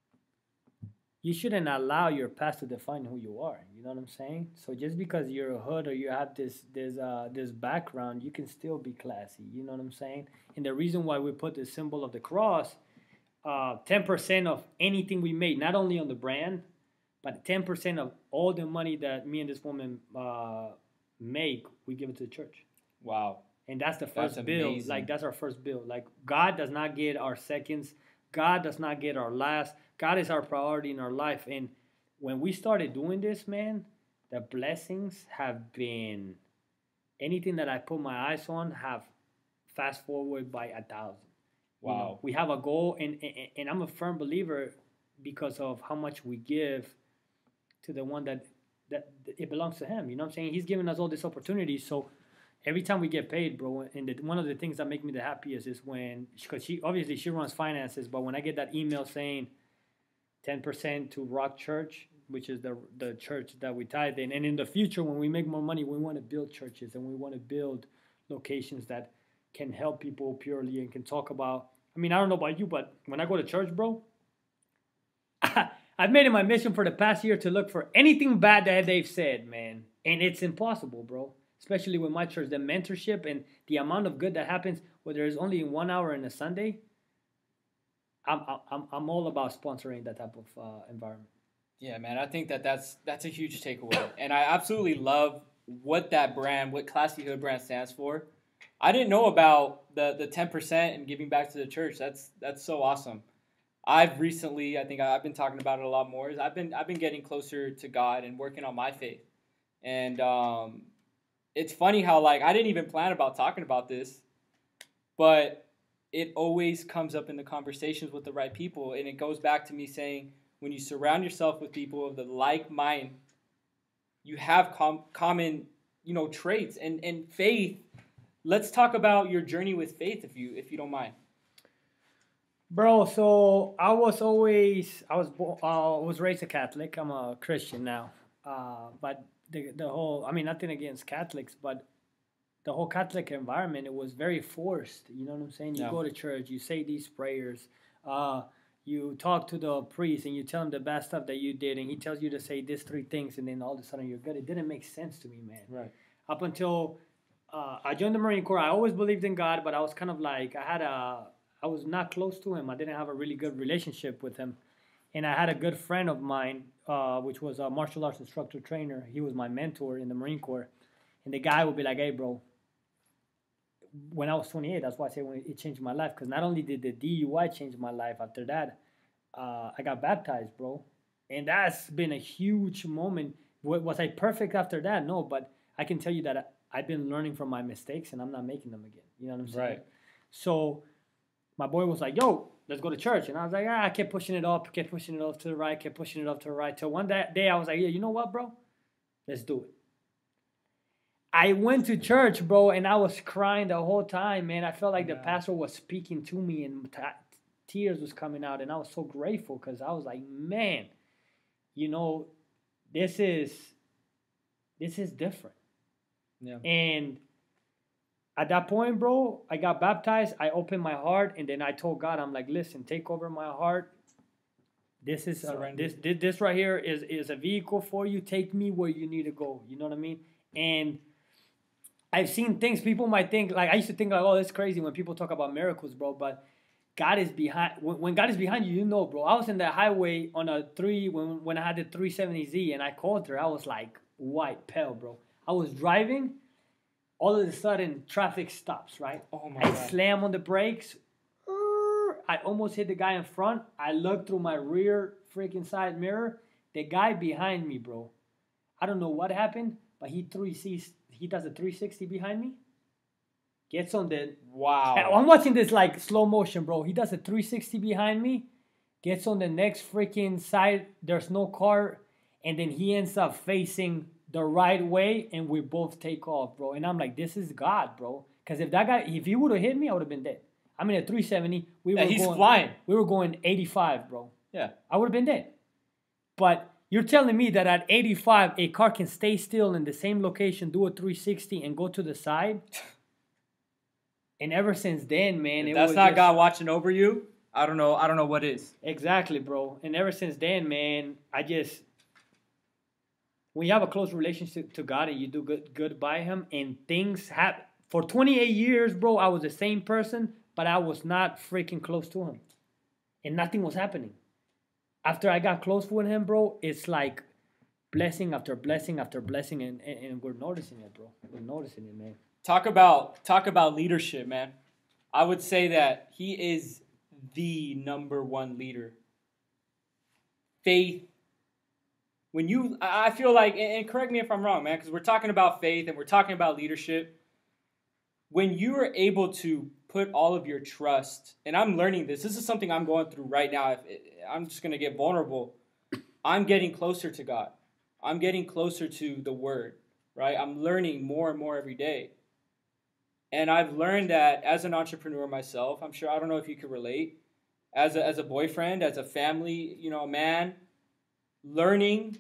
you shouldn't allow your past to define who you are. You know what I'm saying? So just because you're a hood or you have this this uh, this background, you can still be classy. You know what I'm saying? And the reason why we put the symbol of the cross, uh, ten percent of anything we made, not only on the brand, but ten percent of all the money that me and this woman uh, make, we give it to the church. Wow. And that's the first That's bill. amazing. Like, that's our first bill. Like, God does not get our seconds. God does not get our last. God is our priority in our life. And when we started doing this, man, the blessings have been, anything that I put my eyes on have fast forward by a thousand. Wow. You know, we have a goal, and, and, and I'm a firm believer because of how much we give to the one that, that it belongs to him. You know what I'm saying? He's given us all this opportunity. So every time we get paid, bro, and the, one of the things that make me the happiest is when, because she, obviously she runs finances, but when I get that email saying ten percent to Rock Church, which is the the church that we tithe in, and in the future when we make more money, we want to build churches and we want to build locations that can help people purely and can talk about, I mean, I don't know about you, but when I go to church, bro, I've made it my mission for the past year to look for anything bad that they've said, man. And it's impossible, bro. Especially with my church, the mentorship and the amount of good that happens, whether it's only in one hour in a Sunday, I'm I'm I'm all about sponsoring that type of uh, environment. Yeah, man, I think that that's that's a huge takeaway, and I absolutely love what that brand, what Classy Hood brand stands for. I didn't know about the the ten percent and giving back to the church. That's that's so awesome. I've recently, I think I've been talking about it a lot more. Is I've been I've been getting closer to God and working on my faith, and um, it's funny how, like, I didn't even plan about talking about this, but it always comes up in the conversations with the right people, and it goes back to me saying, when you surround yourself with people of the like mind, you have com- common, you know, traits and, and faith. Let's talk about your journey with faith, if you if you don't mind. Bro, so I was always I was bo- uh, was raised a Catholic. I'm a Christian now, uh, but the the whole, I mean, nothing against Catholics, but the whole Catholic environment, it was very forced. You know what I'm saying? You Yeah. go to church, you say these prayers, uh, you talk to the priest, and you tell him the bad stuff that you did, and he tells you to say these three things, and then all of a sudden you're good. It didn't make sense to me, man. Right. Up until uh, I joined the Marine Corps, I always believed in God, but I was kind of like, I had a, I was not close to him. I didn't have a really good relationship with him. And I had a good friend of mine, uh, which was a martial arts instructor trainer. He was my mentor in the Marine Corps. And the guy would be like, hey, bro, when I was twenty-eight, that's why I say when it changed my life. Because not only did the D U I change my life, after that, uh, I got baptized, bro. And that's been a huge moment. Was I perfect after that? No, but I can tell you that I've been learning from my mistakes and I'm not making them again. You know what I'm saying? Right. So my boy was like, yo, let's go to church. And I was like, ah, I kept pushing it up, kept pushing it off to the right, kept pushing it up to the right. Till one day, day I was like, yeah, you know what, bro? Let's do it. I went to church, bro, and I was crying the whole time, man. I felt like yeah. the pastor was speaking to me and t- tears was coming out. And I was so grateful because I was like, man, you know, this is, this is different. Yeah. And at that point, bro, I got baptized. I opened my heart, and then I told God, I'm like, listen, take over my heart. This is a, this, this this right here is is a vehicle for you. Take me where you need to go. You know what I mean? And I've seen things people might think, like, I used to think like, oh, that's crazy when people talk about miracles, bro. But God is behind. When, when God is behind you, you know, bro. I was in the highway on a three when when I had the three seventy Z, and I called her. I was like white pale, bro. I was driving. All of a sudden, traffic stops, right? Oh my I God. slam on the brakes. I almost hit the guy in front. I looked through my rear freaking side mirror. The guy behind me, bro. I don't know what happened, but he three sees he does a three sixty behind me. Gets on the wow. I'm watching this like slow motion, bro. He does a three sixty behind me. Gets on the next freaking side. There's no car. and then he ends up facing the right way, and we both take off, bro. And I'm like, this is God, bro. Because if that guy, if he would have hit me, I would have been dead. I mean, at three seventy, we were Yeah, he's going, flying. We were going eighty-five, bro. Yeah. I would have been dead. But you're telling me that at eighty-five, a car can stay still in the same location, do a three sixty, and go to the side? And ever since then, man, If it that's was not just, God watching over you, I don't know. I don't know what is. Exactly, bro. And ever since then, man, I just, when you have a close relationship to God and you do good, good by Him, and things happen. For twenty-eight years, bro, I was the same person, but I was not freaking close to Him. And nothing was happening. After I got close with Him, bro, it's like blessing after blessing after blessing, and, and, and we're noticing it, bro. We're noticing it, man. Talk about talk about leadership, man. I would say that he is the number one leader. Faith. When you, I feel like, and correct me if I'm wrong, man, because we're talking about faith and we're talking about leadership. When you are able to put all of your trust, and I'm learning this. This is something I'm going through right now. I'm just going to get vulnerable. I'm getting closer to God. I'm getting closer to the Word, right? I'm learning more and more every day. And I've learned that as an entrepreneur myself, I'm sure, I don't know if you could relate, as a, as a boyfriend, as a family, you know, a man, learning,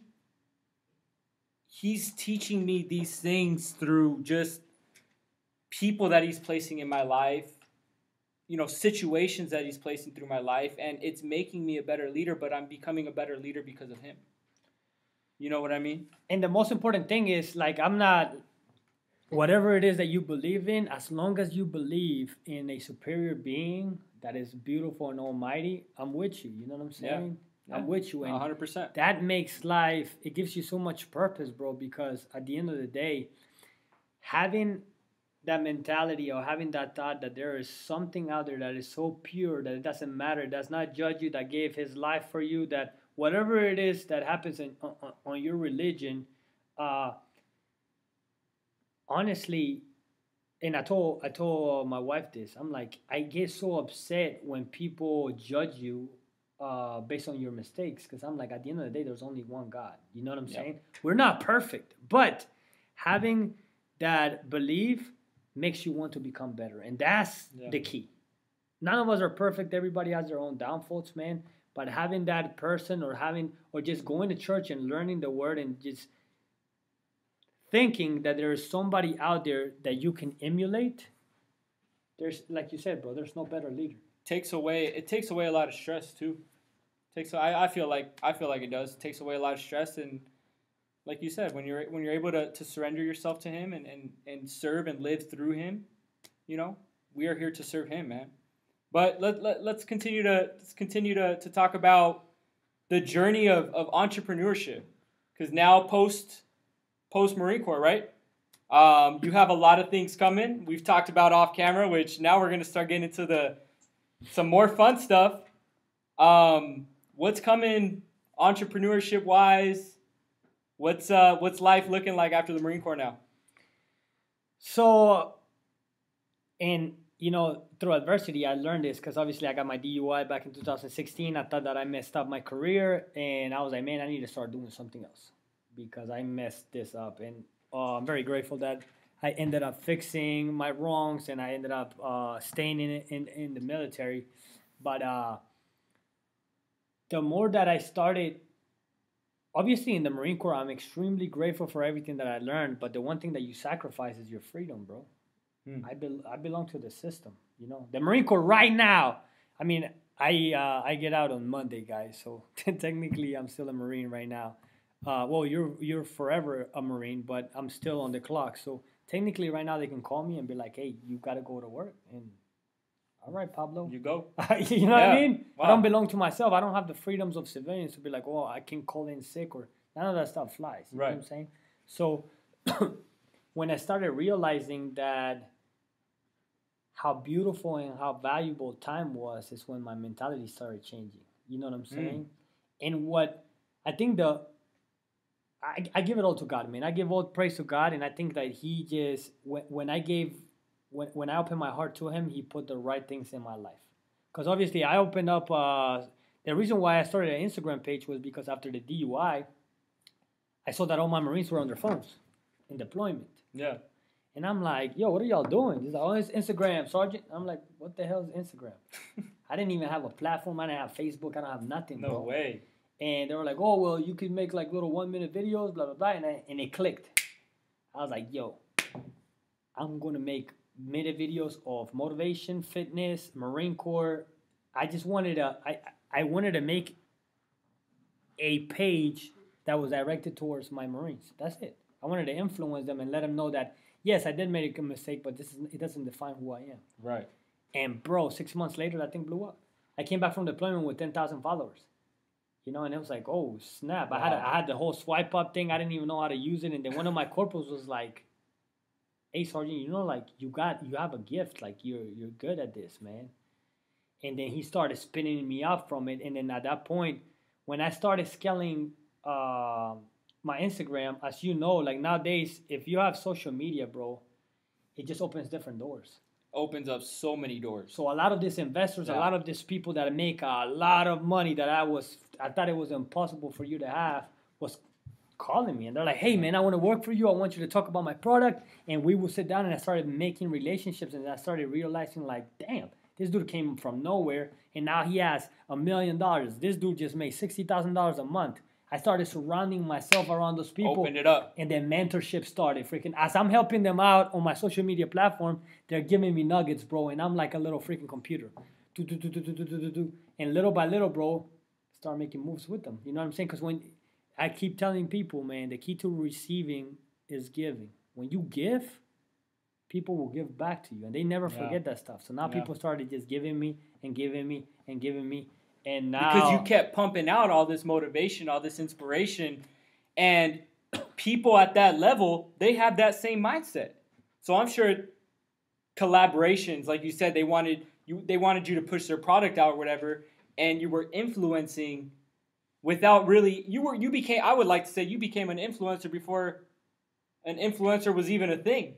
he's teaching me these things through just people that he's placing in my life, you know, situations that he's placing through my life, and it's making me a better leader, but I'm becoming a better leader because of him. You know what I mean? And the most important thing is, like, I'm not... Whatever it is that you believe in, as long as you believe in a superior being that is beautiful and almighty, I'm with you. You know what I'm saying? Yeah. I'm yeah. with you. And one hundred percent. That makes life, it gives you so much purpose, bro, because at the end of the day, having that mentality or having that thought that there is something out there that is so pure that it doesn't matter, it does not judge you, that gave his life for you, that whatever it is that happens in, on, on your religion, uh, honestly, and I told I told my wife this. I'm like, I get so upset when people judge you uh, based on your mistakes, because I'm like, at the end of the day, there's only one God. You know what I'm yep. saying? We're not perfect, but having that belief makes you want to become better, and that's yeah. the key. None of us are perfect. Everybody has their own downfalls, man. But having that person, or having, or just going to church and learning the Word and just thinking that there is somebody out there that you can emulate, there's, like you said, bro, there's no better leader. Takes away, it takes away a lot of stress too. Takes, I, I feel like, I feel like it does. It takes away a lot of stress, and like you said, when you're when you're able to, to surrender yourself to Him and, and, and serve and live through Him, you know, we are here to serve Him, man. But let, let let's continue to let's continue to, to talk about the journey of, of entrepreneurship, because now post. Post Marine Corps, right? Um, you have a lot of things coming. We've talked about off camera, which now we're going to start getting into the some more fun stuff. Um, what's coming entrepreneurship wise? What's uh, what's life looking like after the Marine Corps now? So, and you know, through adversity, I learned this, because obviously I got my D U I back in two thousand sixteen. I thought that I messed up my career, and I was like, man, I need to start doing something else, because I messed this up. And uh, I'm very grateful that I ended up fixing my wrongs, and I ended up uh, staying in, in in the military. But uh, the more that I started, obviously in the Marine Corps, I'm extremely grateful for everything that I learned. But the one thing that you sacrifice is your freedom, bro. Hmm. I, be- I belong to the system, you know. The Marine Corps right now, I mean, I uh, I get out on Monday, guys. So technically I'm still a Marine right now. Uh, well, you're you're forever a Marine, but I'm still on the clock. So technically, right now they can call me and be like, "Hey, you got to go to work." And all right, Pablo, you go. You know yeah. what I mean? Wow. I don't belong to myself. I don't have the freedoms of civilians to be like, "Oh, I can call in sick," or none of that stuff flies. You right. know what I'm saying? So when I started realizing that how beautiful and how valuable time was, is when my mentality started changing. You know what I'm saying? Mm. And what I think the I, I give it all to God, man. I give all praise to God, and I think that He just, when, when I gave, when, when I opened my heart to Him, He put the right things in my life. Because obviously I opened up, uh, the reason why I started an Instagram page was because after the D U I, I saw that all my Marines were on their phones in deployment. Yeah. And I'm like, yo, what are y'all doing? He's like, oh, it's Instagram, Sergeant. I'm like, what the hell is Instagram? I didn't even have a platform. I didn't have Facebook. I don't have nothing, no bro. No way. And they were like, oh, well, you can make like little one-minute videos, blah, blah, blah. And, I, and it clicked. I was like, yo, I'm going to make minute videos of motivation, fitness, Marine Corps. I just wanted to, I, I wanted to make a page that was directed towards my Marines. That's it. I wanted to influence them and let them know that, yes, I did make a mistake, but this is, it doesn't define who I am. Right. And, bro, six months later, that thing blew up. I came back from deployment with ten thousand followers. You know, and it was like, oh, snap. Wow. I had a, I had the whole swipe up thing. I didn't even know how to use it. And then one of my corporals was like, hey, Sergeant, you know, like, you got, you have a gift. Like, you're, you're good at this, man. And then he started spinning me up from it. And then at that point, when I started scaling uh, my Instagram, as you know, like nowadays, if you have social media, bro, it just opens different doors. Opens up so many doors. So a lot of these investors, yeah. a lot of these people that make a lot of money that I was, I thought it was impossible for you to have, was calling me. And they're like, hey, man, I want to work for you. I want you to talk about my product. And we would sit down and I started making relationships. And I started realizing like, damn, this dude came from nowhere. And now he has a million dollars. This dude just made sixty thousand dollars a month. I started surrounding myself around those people. Opened it up. And then mentorship started. Freaking, as I'm helping them out on my social media platform, they're giving me nuggets, bro. And I'm like a little freaking computer. Do, do, do, do, do, do, do, do. And little by little, bro, start making moves with them. You know what I'm saying? Because when I keep telling people, man, the key to receiving is giving. When you give, people will give back to you. And they never yeah. forget that stuff. So now yeah. people started just giving me and giving me and giving me. And now, because you kept pumping out all this motivation, all this inspiration, and people at that level, they have that same mindset. So I'm sure collaborations, like you said, they wanted you they wanted you to push their product out or whatever, and you were influencing without really you were you became I would like to say you became an influencer before an influencer was even a thing.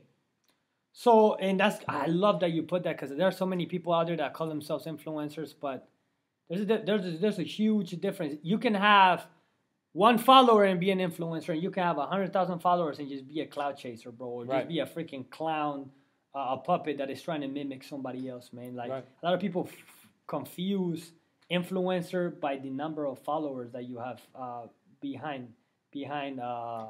So, and that's I love that you put that, because there are so many people out there that call themselves influencers, but There's a, there's, a, there's a huge difference. You can have one follower and be an influencer, and you can have one hundred thousand followers and just be a cloud chaser, bro, or right. just be a freaking clown, uh, a puppet that is trying to mimic somebody else, man. Like, right. a lot of people f- confuse influencer by the number of followers that you have uh, behind behind uh,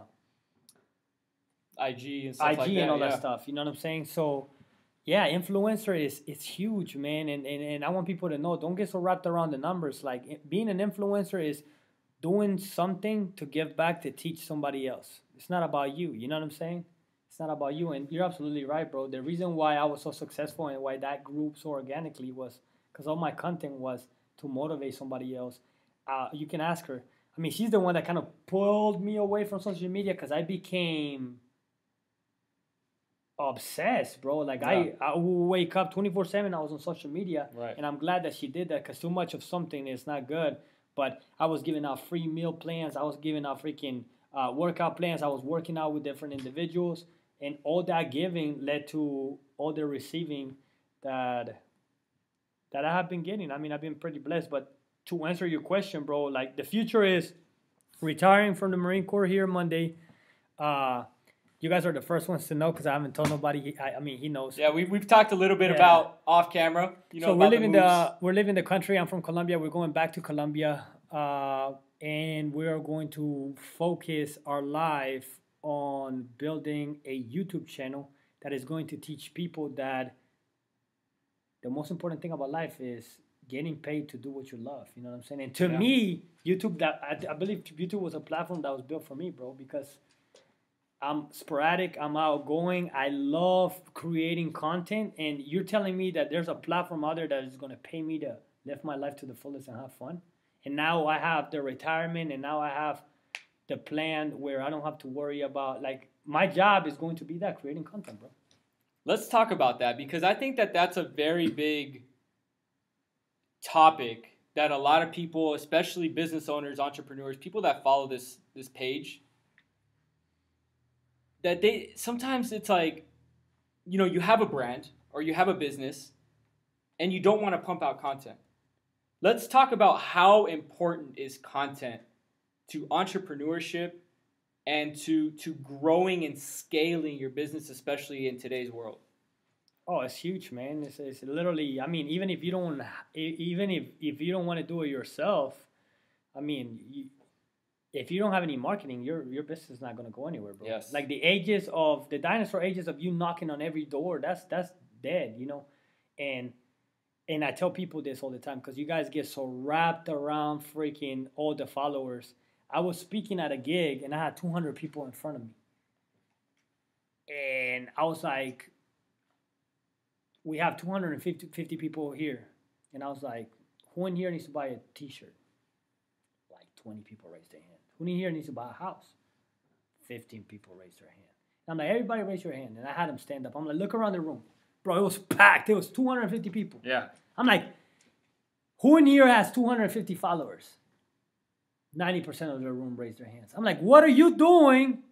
I G and stuff I G like and that, all yeah. that stuff. You know what I'm saying? So, yeah, influencer is it's huge, man, and, and and I want people to know, don't get so wrapped around the numbers. Like, being an influencer is doing something to give back to teach somebody else. It's not about you. You know what I'm saying? It's not about you, and you're absolutely right, bro. The reason why I was so successful and why that grew so organically was because all my content was to motivate somebody else. Uh, you can ask her. I mean, she's the one that kind of pulled me away from social media because I became obsessed, bro. Like, yeah. I, I would wake up twenty-four seven. I was on social media, right. and I'm glad that she did that, because too much of something is not good. But I was giving out free meal plans. I was giving out freaking uh, workout plans. I was working out with different individuals, and all that giving led to all the receiving that that I have been getting. I mean, I've been pretty blessed. But to answer your question, bro, like, the future is retiring from the Marine Corps here Monday. Uh, You guys are the first ones to know, because I haven't told nobody. I, I mean, he knows. Yeah, we we've talked a little bit yeah. about off camera. You know, so we're leaving the, the we're leaving the country. I'm from Colombia. We're going back to Colombia, uh, and we are going to focus our life on building a YouTube channel that is going to teach people that the most important thing about life is getting paid to do what you love. You know what I'm saying? And to yeah. me, YouTube, that I, I believe YouTube was a platform that was built for me, bro, because I'm sporadic, I'm outgoing, I love creating content, and you're telling me that there's a platform out there that is going to pay me to live my life to the fullest and have fun. And now I have the retirement, and now I have the plan where I don't have to worry about, like, my job is going to be that, creating content, bro. Let's talk about that, because I think that that's a very big topic that a lot of people, especially business owners, entrepreneurs, people that follow this this page, that they sometimes it's like, you know, you have a brand or you have a business and you don't want to pump out content. Let's talk about how important is content to entrepreneurship and to to growing and scaling your business, especially in today's world? Oh, it's huge, man. It's, it's literally. I mean, even if you don't, e- even if if you don't want to do it yourself, I mean, you, if you don't have any marketing, your your business is not gonna go anywhere, bro. Yes. Like the ages of the dinosaur ages of you knocking on every door, that's that's dead, you know. And and I tell people this all the time because you guys get so wrapped around freaking all the followers. I was speaking at a gig and I had two hundred people in front of me, and I was like, we have two hundred fifty people here. And I was like, who in here needs to buy a t-shirt? Like twenty people raised their hand. Who in here needs to buy a house? fifteen people raised their hand. And I'm like, everybody raise your hand. And I had them stand up. I'm like, look around the room. Bro, it was packed. It was two hundred fifty people. Yeah. I'm like, who in here has two hundred fifty followers? ninety percent of the room raised their hands. I'm like, what are you doing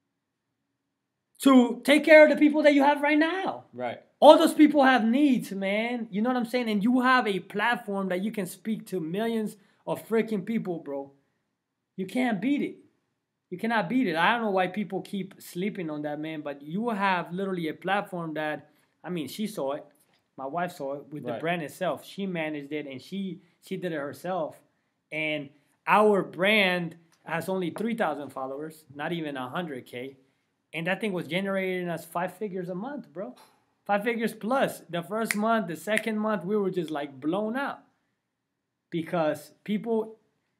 to take care of the people that you have right now? Right. All those people have needs, man. You know what I'm saying? And you have a platform that you can speak to millions of freaking people, bro. You can't beat it. You cannot beat it. I don't know why people keep sleeping on that, man, but you have literally a platform that, I mean, she saw it. My wife saw it with right. the brand itself. She managed it, and she she did it herself. And our brand has only three thousand followers, not even one hundred K. And that thing was generating us five figures a month, bro. Five figures plus. The first month, the second month, we were just like blown out. Because people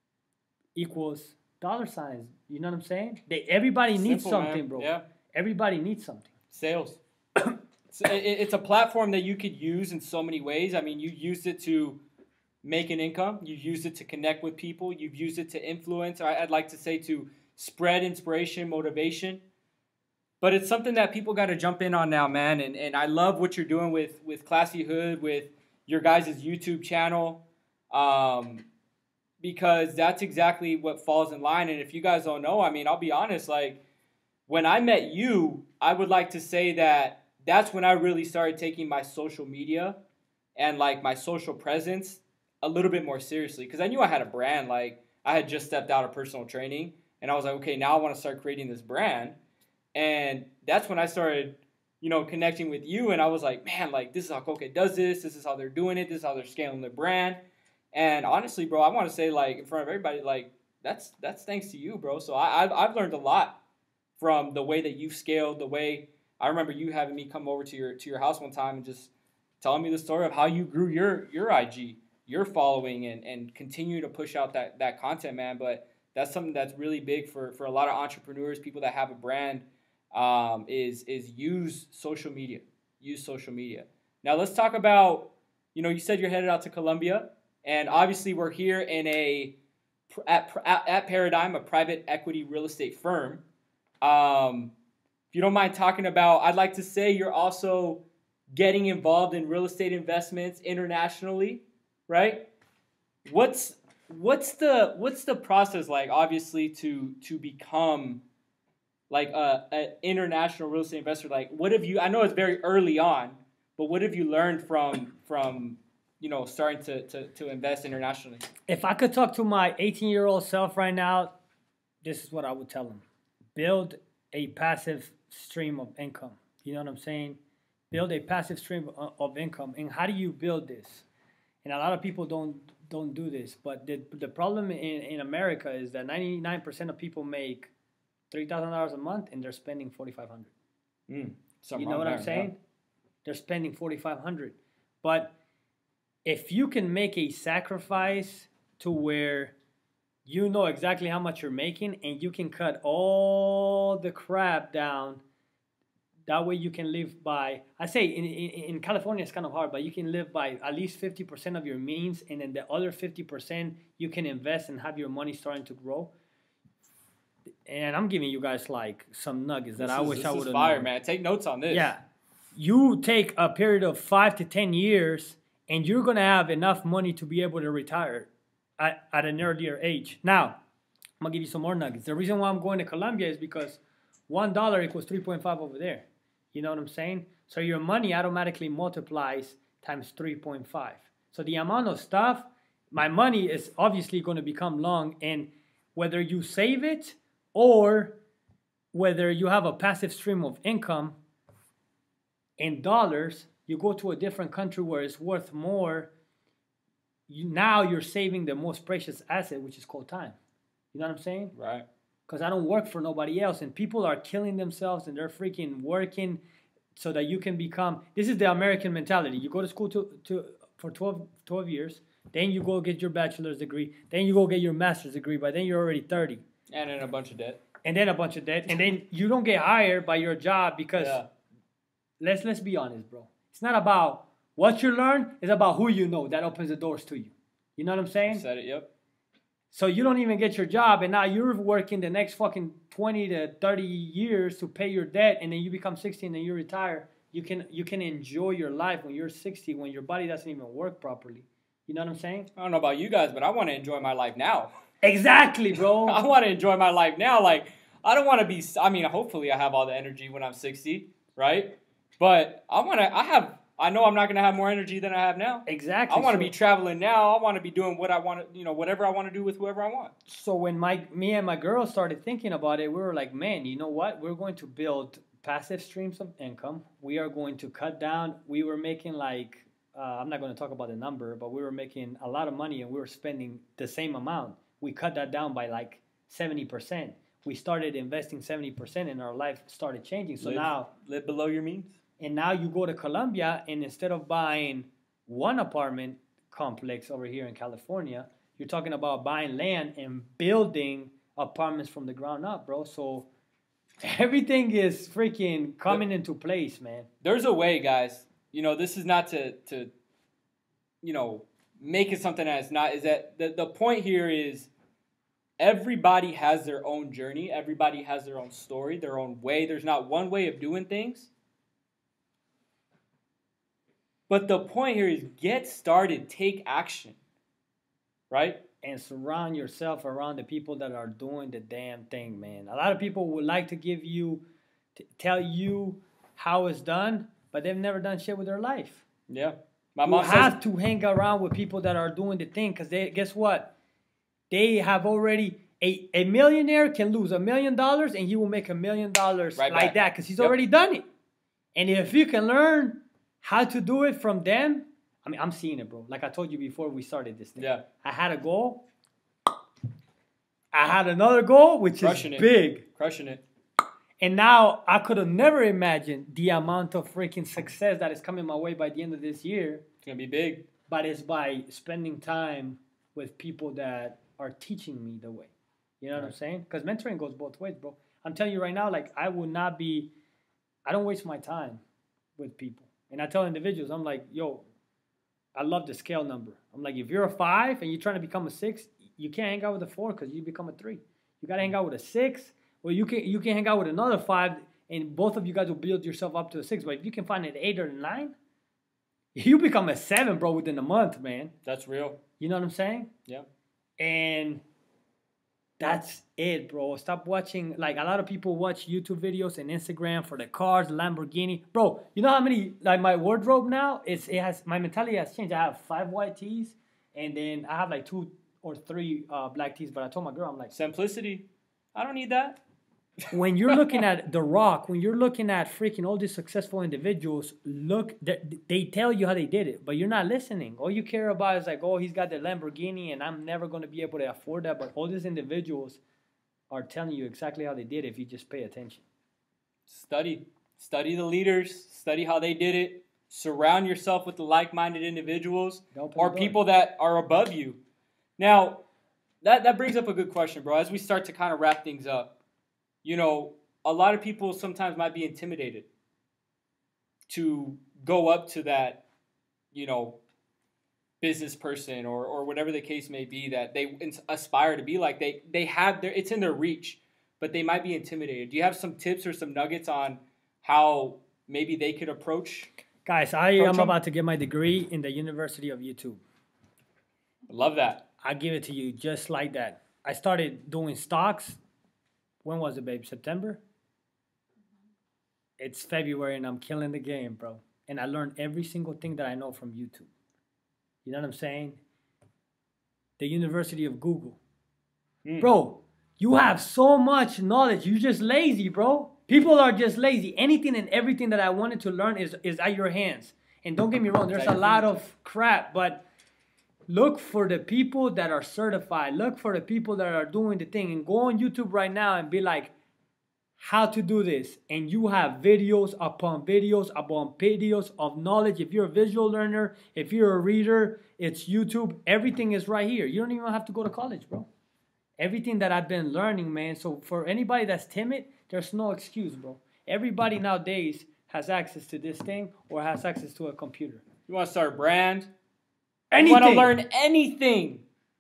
equals dollar signs. You know what I'm saying? They, everybody Simple, needs something, man. bro. Yeah. Everybody needs something. Sales. it's, it's a platform that you could use in so many ways. I mean, you used it to make an income. You used it to connect with people. You've used it to influence. I'd like to say to spread inspiration, motivation. But it's something that people got to jump in on now, man. And and I love what you're doing with, with Classy Hood, with your guys' YouTube channel. Um, because that's exactly what falls in line. And if you guys don't know, I mean, I'll be honest, like, when I met you, I would like to say that that's when I really started taking my social media and, like, my social presence a little bit more seriously. Because I knew I had a brand. Like, I had just stepped out of personal training. And I was like, okay, now I want to start creating this brand. And that's when I started, you know, connecting with you. And I was like, man, like, this is how Koke does this. This is how they're doing it. This is how they're scaling their brand. And honestly, bro, I want to say, like, in front of everybody, like, that's that's thanks to you, bro. So I, I've, I've learned a lot from the way that you've scaled, the way I remember you having me come over to your to your house one time and just telling me the story of how you grew your your I G, your following, and, and continue to push out that, that content, man. But that's something that's really big for, for a lot of entrepreneurs, people that have a brand. Um, is is use social media. Use social media. Now let's talk about, you know, you said you're headed out to Colombia, and obviously we're here in a at at Paradigm, a private equity real estate firm. Um, if you don't mind talking about, I'd like to say you're also getting involved in real estate investments internationally, right? What's what's the what's the process like, obviously, to to become like a, a international real estate investor? Like, what have you, I know it's very early on, but what have you learned from, from you know, starting to, to, to invest internationally? If I could talk to my eighteen-year-old self right now, this is what I would tell him. Build a passive stream of income. You know what I'm saying? Build a passive stream of income. And how do you build this? And a lot of people don't don't do this. But the, the problem in, in America is that ninety-nine percent of people make three thousand dollars a month, and they're spending forty-five hundred dollars. Mm, you know what there, I'm saying? Yeah. They're spending forty-five hundred dollars. But if you can make a sacrifice to where you know exactly how much you're making and you can cut all the crap down, that way you can live by, I say in, in, in California it's kind of hard, but you can live by at least fifty percent of your means, and then the other fifty percent you can invest and have your money starting to grow. And I'm giving you guys like some nuggets that this I is, wish I would have fire, known. Man. Take notes on this. Yeah. You take a period of five to ten years, and you're going to have enough money to be able to retire at, at an earlier age. Now, I'm going to give you some more nuggets. The reason why I'm going to Colombia is because one dollar equals three point five over there. You know what I'm saying? So your money automatically multiplies times three point five. So the amount of stuff, my money is obviously going to become long, and whether you save it or whether you have a passive stream of income in dollars, you go to a different country where it's worth more. You, now you're saving the most precious asset, which is called time. You know what I'm saying? Right. Because I don't work for nobody else, and people are killing themselves and they're freaking working so that you can become. This is the American mentality. You go to school to, to for twelve, twelve years, then you go get your bachelor's degree, then you go get your master's degree, but then you're already thirty. And in a bunch of debt. And then a bunch of debt, and then you don't get hired by your job because Yeah. let's let's be honest, bro. It's not about what you learn, it's about who you know that opens the doors to you. You know what I'm saying? You said it, yep. So you don't even get your job, and now you're working the next fucking twenty to thirty years to pay your debt, and then you become sixty and then you retire. You can you can enjoy your life when you're sixty, when your body doesn't even work properly. You know what I'm saying? I don't know about you guys, but I want to enjoy my life now. Exactly, bro. I want to enjoy my life now. Like, I don't want to be, I mean, hopefully I have all the energy when I'm sixty, right? But I want to, I have, I know I'm not going to have more energy than I have now. Exactly. I want to so, be traveling now. I want to be doing what I want to, you know, whatever I want to do with whoever I want. So when my me and my girl started thinking about it, we were like, man, you know what? We're going to build passive streams of income. We are going to cut down. We were making like, uh, I'm not going to talk about the number, but we were making a lot of money and we were spending the same amount. We cut that down by like seventy percent. We started investing seventy percent and our life started changing. So live, now... Live below your means. And now you go to Colombia, and instead of buying one apartment complex over here in California, you're talking about buying land and building apartments from the ground up, bro. So everything is freaking coming the, into place, man. There's a way, guys. You know, this is not to, to you know, make it something that it's not. Is that the, the point here is everybody has their own journey. Everybody has their own story, their own way. There's not one way of doing things. But the point here is get started, take action, right? And surround yourself around the people that are doing the damn thing, man. A lot of people would like to give you, t- tell you how it's done, but they've never done shit with their life. Yeah. My you mom have says, to hang around with people that are doing the thing because they, guess what? They have already, a, a millionaire can lose a million dollars and he will make a million dollars right like back. that because he's Yep. already done it. And if you can learn how to do it from them, I mean, I'm seeing it, bro. Like I told you before we started this thing. Yeah. I had a goal. I had another goal, which Crushing is it. big. Crushing it. And now I could have never imagined the amount of freaking success that is coming my way by the end of this year. It's going to be big. But it's by spending time with people that are teaching me the way. You know what I'm saying? Because mentoring goes both ways, bro. I'm telling you right now, like, I would not be, I don't waste my time with people. And I tell individuals, I'm like, yo, I love the scale number. I'm like, if you're a five and you're trying to become a six, you can't hang out with a four because you become a three. You got to hang out with a six, or you can you can hang out with another five, and both of you guys will build yourself up to a six. But if you can find an eight or a nine, you become a seven, bro, within a month, man. That's real. You know what I'm saying? Yeah. And that's it, bro. Stop watching. Like, a lot of people watch YouTube videos and Instagram for the cars, Lamborghini. Bro, you know how many, like, my wardrobe now, it's, it has, my mentality has changed. I have five white tees, and then I have, like, two or three uh, black tees. But I told my girl, I'm like, Simplicity. I don't need that. when you're looking at The Rock, when you're looking at freaking all these successful individuals, look, they, they tell you how they did it, but you're not listening. All you care about is like, oh, he's got the Lamborghini, and I'm never going to be able to afford that. But all these individuals are telling you exactly how they did it if you just pay attention. Study. Study the leaders. Study how they did it. Surround yourself with the like-minded individuals or people that are above you. Now, that, that brings up a good question, bro. As we start to kind of wrap things up, you know, a lot of people sometimes might be intimidated to go up to that, you know, business person or, or whatever the case may be that they aspire to be like. They they have their, it's in their reach, but they might be intimidated. Do you have some tips or some nuggets on how maybe they could approach? Guys, I am about to get my degree in the University of YouTube. Love that. I give it to you just like that. I started doing stocks. When was it, babe? September? It's February and I'm killing the game, bro. And I learned every single thing that I know from YouTube. You know what I'm saying? The University of Google. Mm. Bro, You have so much knowledge. You're just lazy, bro. People are just lazy. Anything and everything that I wanted to learn is, is at your hands. And don't get me wrong, there's a lot of crap, but look for the people that are certified. Look for the people that are doing the thing. And go on YouTube right now and be like, how to do this. And you have videos upon videos upon videos of knowledge. If you're a visual learner, if you're a reader, it's YouTube. Everything is right here. You don't even have to go to college, bro. Everything that I've been learning, man. So for anybody that's timid, there's no excuse, bro. Everybody nowadays has access to this thing or has access to a computer. You want to start a brand? Anything. You want to learn anything?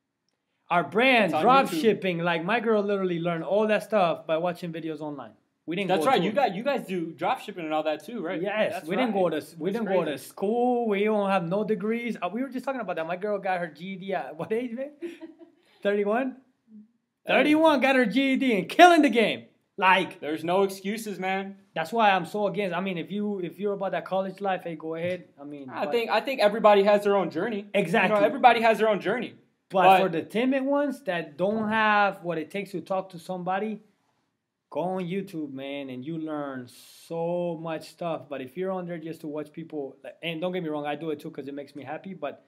Our brand, drop YouTube. shipping, like my girl literally learned all that stuff by watching videos online. We didn't. That's go right. to You it. got you guys do drop shipping and all that too, right? Yes, That's we right. didn't go to we That's didn't crazy. go to school. We don't have no degrees. Uh, we were just talking about that. My girl got her G E D at what age, man? thirty-one? thirty-one got her G E D and killing the game. Like, there's no excuses, man. That's why I'm so against. I mean, if you if you're about that college life, hey, go ahead. I mean, I but, think I think everybody has their own journey. Exactly. You know, everybody has their own journey. But, But- for the timid ones that don't have what it takes to talk to somebody, go on YouTube, man, and you learn so much stuff. But if you're on there just to watch people, and don't get me wrong, I do it too because it makes me happy. But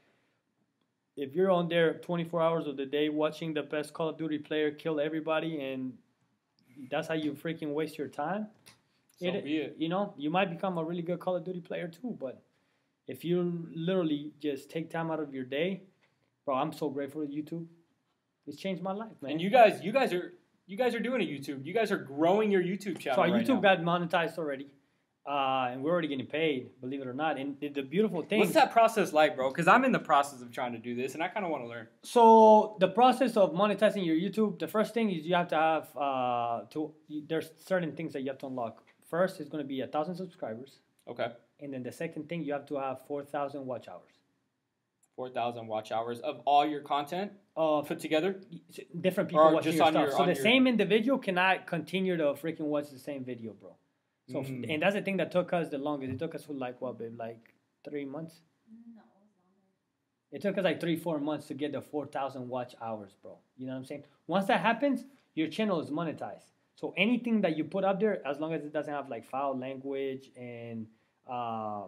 if you're on there twenty-four hours of the day watching the best Call of Duty player kill everybody, and that's how you freaking waste your time, So be it. you know, you might become a really good Call of Duty player too. But if you literally just take time out of your day, bro, I'm so grateful for YouTube. It's changed my life, man. And you guys, you guys are you guys are doing a YouTube. You guys are growing your YouTube channel. So our right YouTube now. got monetized already, uh, and we're already getting paid, believe it or not. And the, the beautiful thing. What's that process like, bro? Because I'm in the process of trying to do this, and I kind of want to learn. So the process of monetizing your YouTube, the first thing is you have to have uh, to. There's certain things that you have to unlock. First is going to be a thousand subscribers, Okay. and then the second thing you have to have four thousand watch hours. Four thousand watch hours of all your content Uh, put together. different people Or watching just your on stuff. your- so on the your- same individual cannot continue to freaking watch the same video, bro. So Mm. and that's the thing that took us the longest. It took us for like what, babe, like three months. No, it was longer. It took us like three, four months to get the four thousand watch hours, bro. You know what I'm saying? Once that happens, your channel is monetized. So anything that you put up there, as long as it doesn't have like foul language and uh,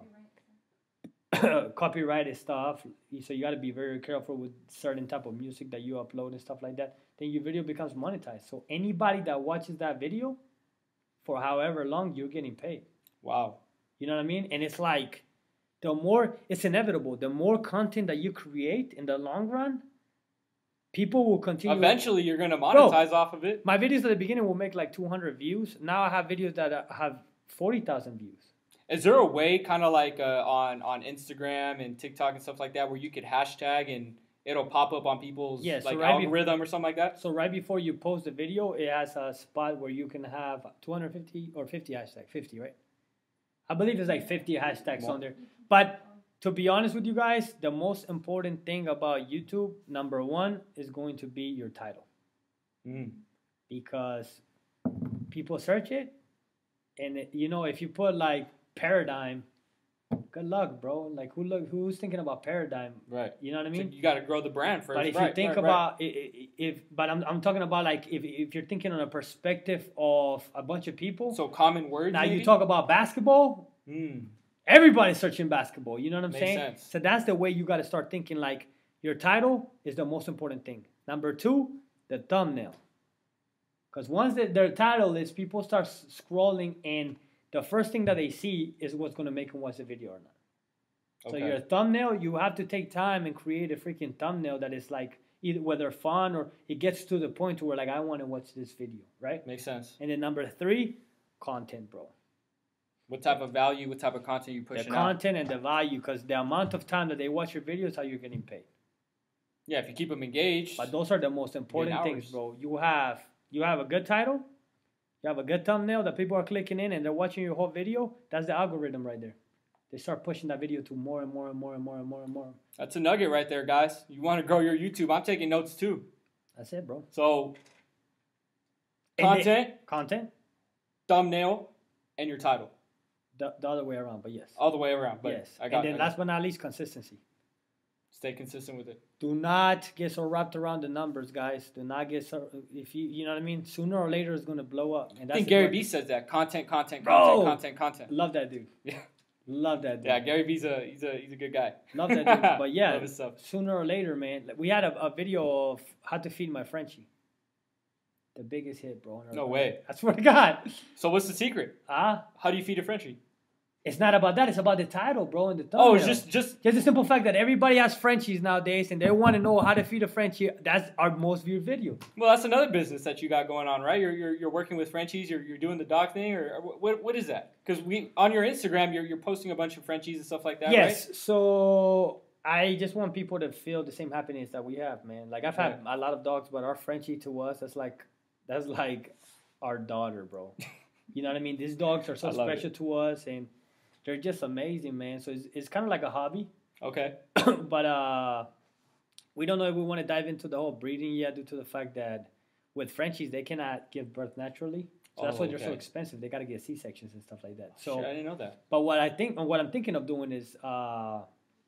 copyrighted stuff, so you got to be very careful with certain type of music that you upload and stuff like that, then your video becomes monetized. So anybody that watches that video for however long, you're getting paid. Wow. You know what I mean? And it's like, the more, it's inevitable. The more content that you create in the long run, people will continue. Eventually, you're gonna monetize off of it. My videos at the beginning will make like two hundred views. Now I have videos that uh, have forty thousand views. Is there a way, kind of like uh, on on Instagram and TikTok and stuff like that, where you could hashtag and it'll pop up on people's Yeah, so like right be- algorithm or something like that? So right before you post the video, it has a spot where you can have two hundred fifty or fifty hashtags. fifty, right? I believe there's like fifty hashtags More. on there. But to be honest with you guys, the most important thing about YouTube, number one, is going to be your title. Mm. Because people search it, and it, you know, if you put like paradigm, good luck, bro. Like who look who's thinking about paradigm? Right. You know what I mean? So you got to grow the brand first. But if right, you think right, right. about i- i- if, but I'm I'm talking about like if if you're thinking on a perspective of a bunch of people. So common words. now maybe? you talk about basketball. Mm. Everybody's searching basketball. You know what I'm Makes saying? sense. So that's the way you got to start thinking. Like your title is the most important thing. Number two, the thumbnail. Because once the, their title is, people start s- scrolling, and the first thing that they see is what's going to make them watch the video or not. So Okay. your thumbnail, you have to take time and create a freaking thumbnail that is like either whether fun or it gets to the point where like I want to watch this video, right? Makes sense. And then number three, content, bro. What type of value? What type of content you The pushing out? content and the value, because the amount of time that they watch your video is how you're getting paid. Yeah, if you keep them engaged. But those are the most important things, hours. bro. You have you have a good title, you have a good thumbnail that people are clicking in and they're watching your whole video. That's the algorithm right there. They start pushing that video to more and more and more and more and more and more. That's a nugget right there, guys. You want to grow your YouTube? I'm taking notes too. That's it, bro. So And they- content, content, thumbnail, and your title, the, the other way around, but yes. all the way around. But yes. I got. and then I got- last but not least, consistency. Stay consistent with it. Do not get so wrapped around the numbers, guys. Do not get so if you you know what I mean. Sooner or later, it's gonna blow up. And I that's think Gary what- Vee says that content, content, Bro! content, content, content. Love that dude. Yeah, Love that dude. yeah. Gary Vee's a he's a he's a good guy. Love that dude. But yeah, Love his stuff. sooner or later, man. like, We had a, a video of how to feed my Frenchie. The biggest hit, bro. in our No life. way. I swear to God. So what's the secret? Ah, How do you feed a Frenchie? it's not about that. It's about the title, bro, and the thumbnail. Oh, it's just just Just the simple fact that everybody has Frenchies nowadays, and they want to know how to feed a Frenchie. That's our most viewed video. well, that's another business that you got going on, right? You're you're, you're working with Frenchies. You're you're doing the dog thing, or what what is that? Because we on your Instagram, you're you're posting a bunch of Frenchies and stuff like that, Yes. right? So I just want people to feel the same happiness that we have, man. Like I've had a lot of dogs, but our Frenchie to us, that's like that's like our daughter, bro. You know what I mean? These dogs are so I love special to us, and they're just amazing, man. So it's, it's kind of like a hobby, Okay. but uh, we don't know if we want to dive into the whole breeding yet, due to the fact that with Frenchies they cannot give birth naturally. So that's Oh, why they're so okay. expensive. They got to get C sections and stuff like that. So So I didn't know that. but what I think, what I'm thinking of doing is uh,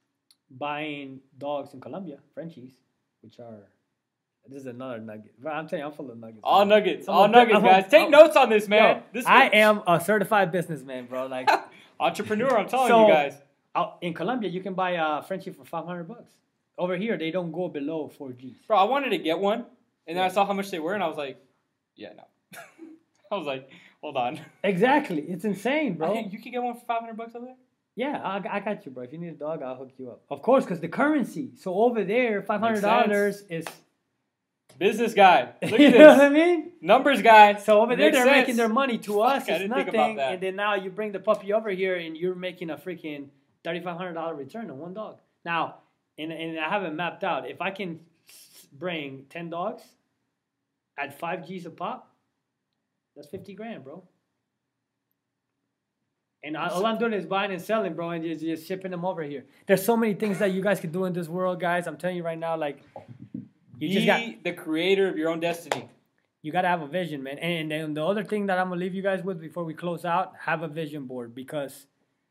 buying dogs in Colombia, Frenchies, which are. This is another nugget. But I'm telling you, I'm full of nuggets. All man. nuggets, I'm all a- nuggets, I'm a- guys. Take I'm- notes on this, man. Yo, This I am a certified businessman, bro. Like entrepreneur. I'm telling So- you guys. out in Colombia, you can buy a Frenchie for five hundred bucks. Over here, they don't go below four G's. Bro, I wanted to get one, and then I saw how much they were, and I was like, yeah, no. I was like, hold on. Exactly, it's insane, bro. I think you can get one for five hundred bucks over there? Yeah, I, I got you, bro. If you need a dog, I'll hook you up. Of course, because the currency. So over there, five hundred dollars is. Business guy. Look at You know what I this. mean? Numbers guy. So over there, Makes they're sense. making their money. To us, I it's didn't think nothing. about that. And then now you bring the puppy over here, and you're making a freaking thirty-five hundred dollars return on one dog. Now, and, and I haven't mapped out. If I can s- bring ten dogs at five G's a pop, that's fifty grand, bro. And I, all I'm doing is buying and selling, bro, and just, just shipping them over here. There's so many things that you guys can do in this world, guys. I'm telling you right now, like, you Be just got the creator of your own destiny. you got to have a vision, man. And then the other thing that I'm going to leave you guys with before we close out, have a vision board, because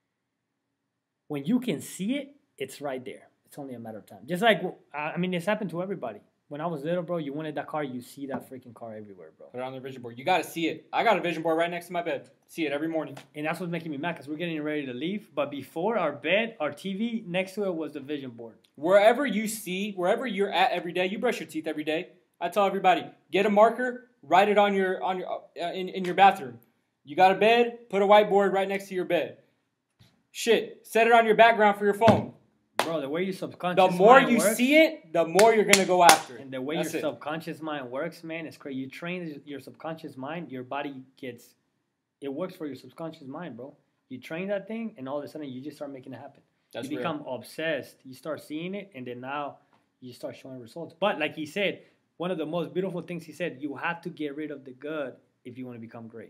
when you can see it, it's right there. It's only a matter of time. Just like, I mean, it's happened to everybody. When I was little, bro, you wanted that car, you see that freaking car everywhere, bro. Put it on the vision board. You got to see it. I got a vision board right next to my bed. See it every morning. And that's what's making me mad, because we're getting ready to leave. But before our bed, our T V, next to it was the vision board. Wherever you see, wherever you're at every day, you brush your teeth every day. I tell everybody, get a marker, write it on your on your uh, in, in your bathroom. You got a bed, put a whiteboard right next to your bed. Shit, set it on your background for your phone. Bro, the way your subconscious The more mind you works, see it, the more you're gonna go after it. and the way That's your it. subconscious mind works, man, it's crazy. You train your subconscious mind, your body gets, it works for your subconscious mind, bro. You train that thing, and all of a sudden, you just start making it happen. That's you real. become obsessed. You start seeing it, and then now you start showing results. But like he said, one of the most beautiful things he said, you have to get rid of the good if you want to become great.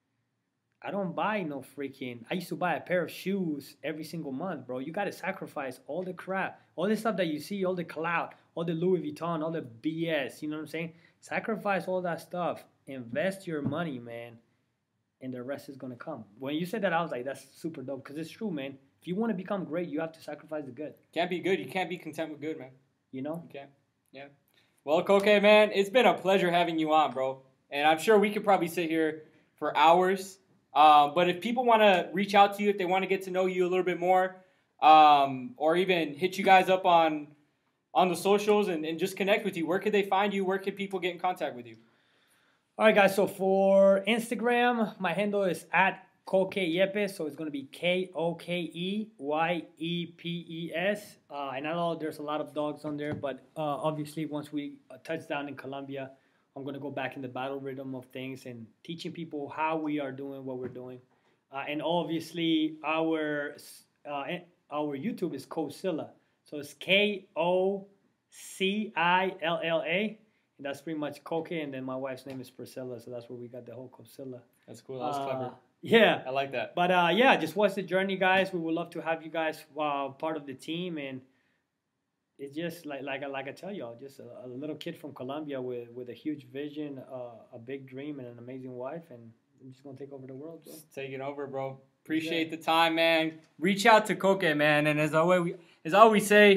I don't buy no freaking. I used to buy a pair of shoes every single month, bro. You got to sacrifice all the crap, all the stuff that you see, all the clout, all the Louis Vuitton, all the B S. You know what I'm saying? Sacrifice all that stuff. Invest your money, man, and the rest is gonna come. When you said that, I was like, that's super dope, because it's true, man. If you want to become great, you have to sacrifice the good. Can't be good. You can't be content with good, man. You know? You can't. Yeah. Well, Koke, man, it's been a pleasure having you on, bro. And I'm sure we could probably sit here for hours. Um, but if people want to reach out to you, if they want to get to know you a little bit more, um, or even hit you guys up on on the socials and, and just connect with you, where could they find you? Where could people get in contact with you? All right, guys. So for Instagram, my handle is at Koke Yepes. So it's going to be K O K E Y E P E S. Uh, and I know there's a lot of dogs on there, but uh, obviously once we uh, touch down in Colombia, I'm going to go back in the battle rhythm of things and teaching people how we are doing what we're doing. Uh, and obviously our uh, our YouTube is Kocilla. So it's K O C I L L A. And that's pretty much Koke, and then my wife's name is Priscilla, so that's where we got the whole Kocilla. That's cool. That was Uh, clever. Yeah. I like that. But uh, yeah, just watch the journey, guys. We would love to have you guys uh, part of the team, and it's just like like I like I tell y'all, just a, a little kid from Colombia with with a huge vision, uh, a big dream, and an amazing wife, and I'm just gonna take over the world, bro. Just take it over, bro. Appreciate the time, man. Reach out to Koke, man. And as always, we, as I always say,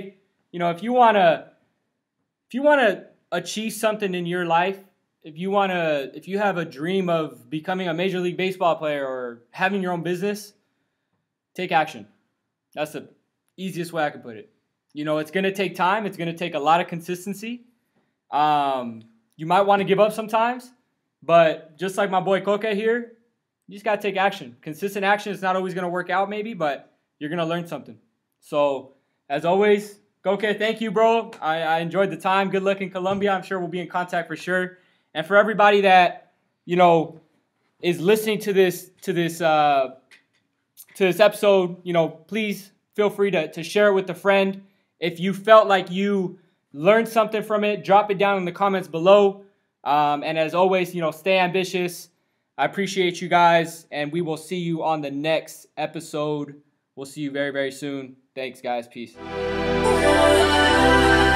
you know, if you wanna, if you wanna achieve something in your life, if you wanna, if you have a dream of becoming a Major League Baseball player or having your own business, take action. That's the easiest way I can put it. You know, it's gonna take time. It's gonna take a lot of consistency. Um, you might want to give up sometimes, but just like my boy Koke here, you just gotta take action. Consistent action is not always gonna work out, maybe, but you're gonna learn something. So, as always, Koke, thank you, bro. I, I enjoyed the time. Good luck in Colombia. I'm sure we'll be in contact for sure. And for everybody that, you know, is listening to this to this uh, to this episode, you know, please feel free to, to share it with a friend. If you felt like you learned something from it, drop it down in the comments below. Um, and as always, you know, stay ambitious. I appreciate you guys, and we will see you on the next episode. We'll see you very, very soon. Thanks, guys. Peace.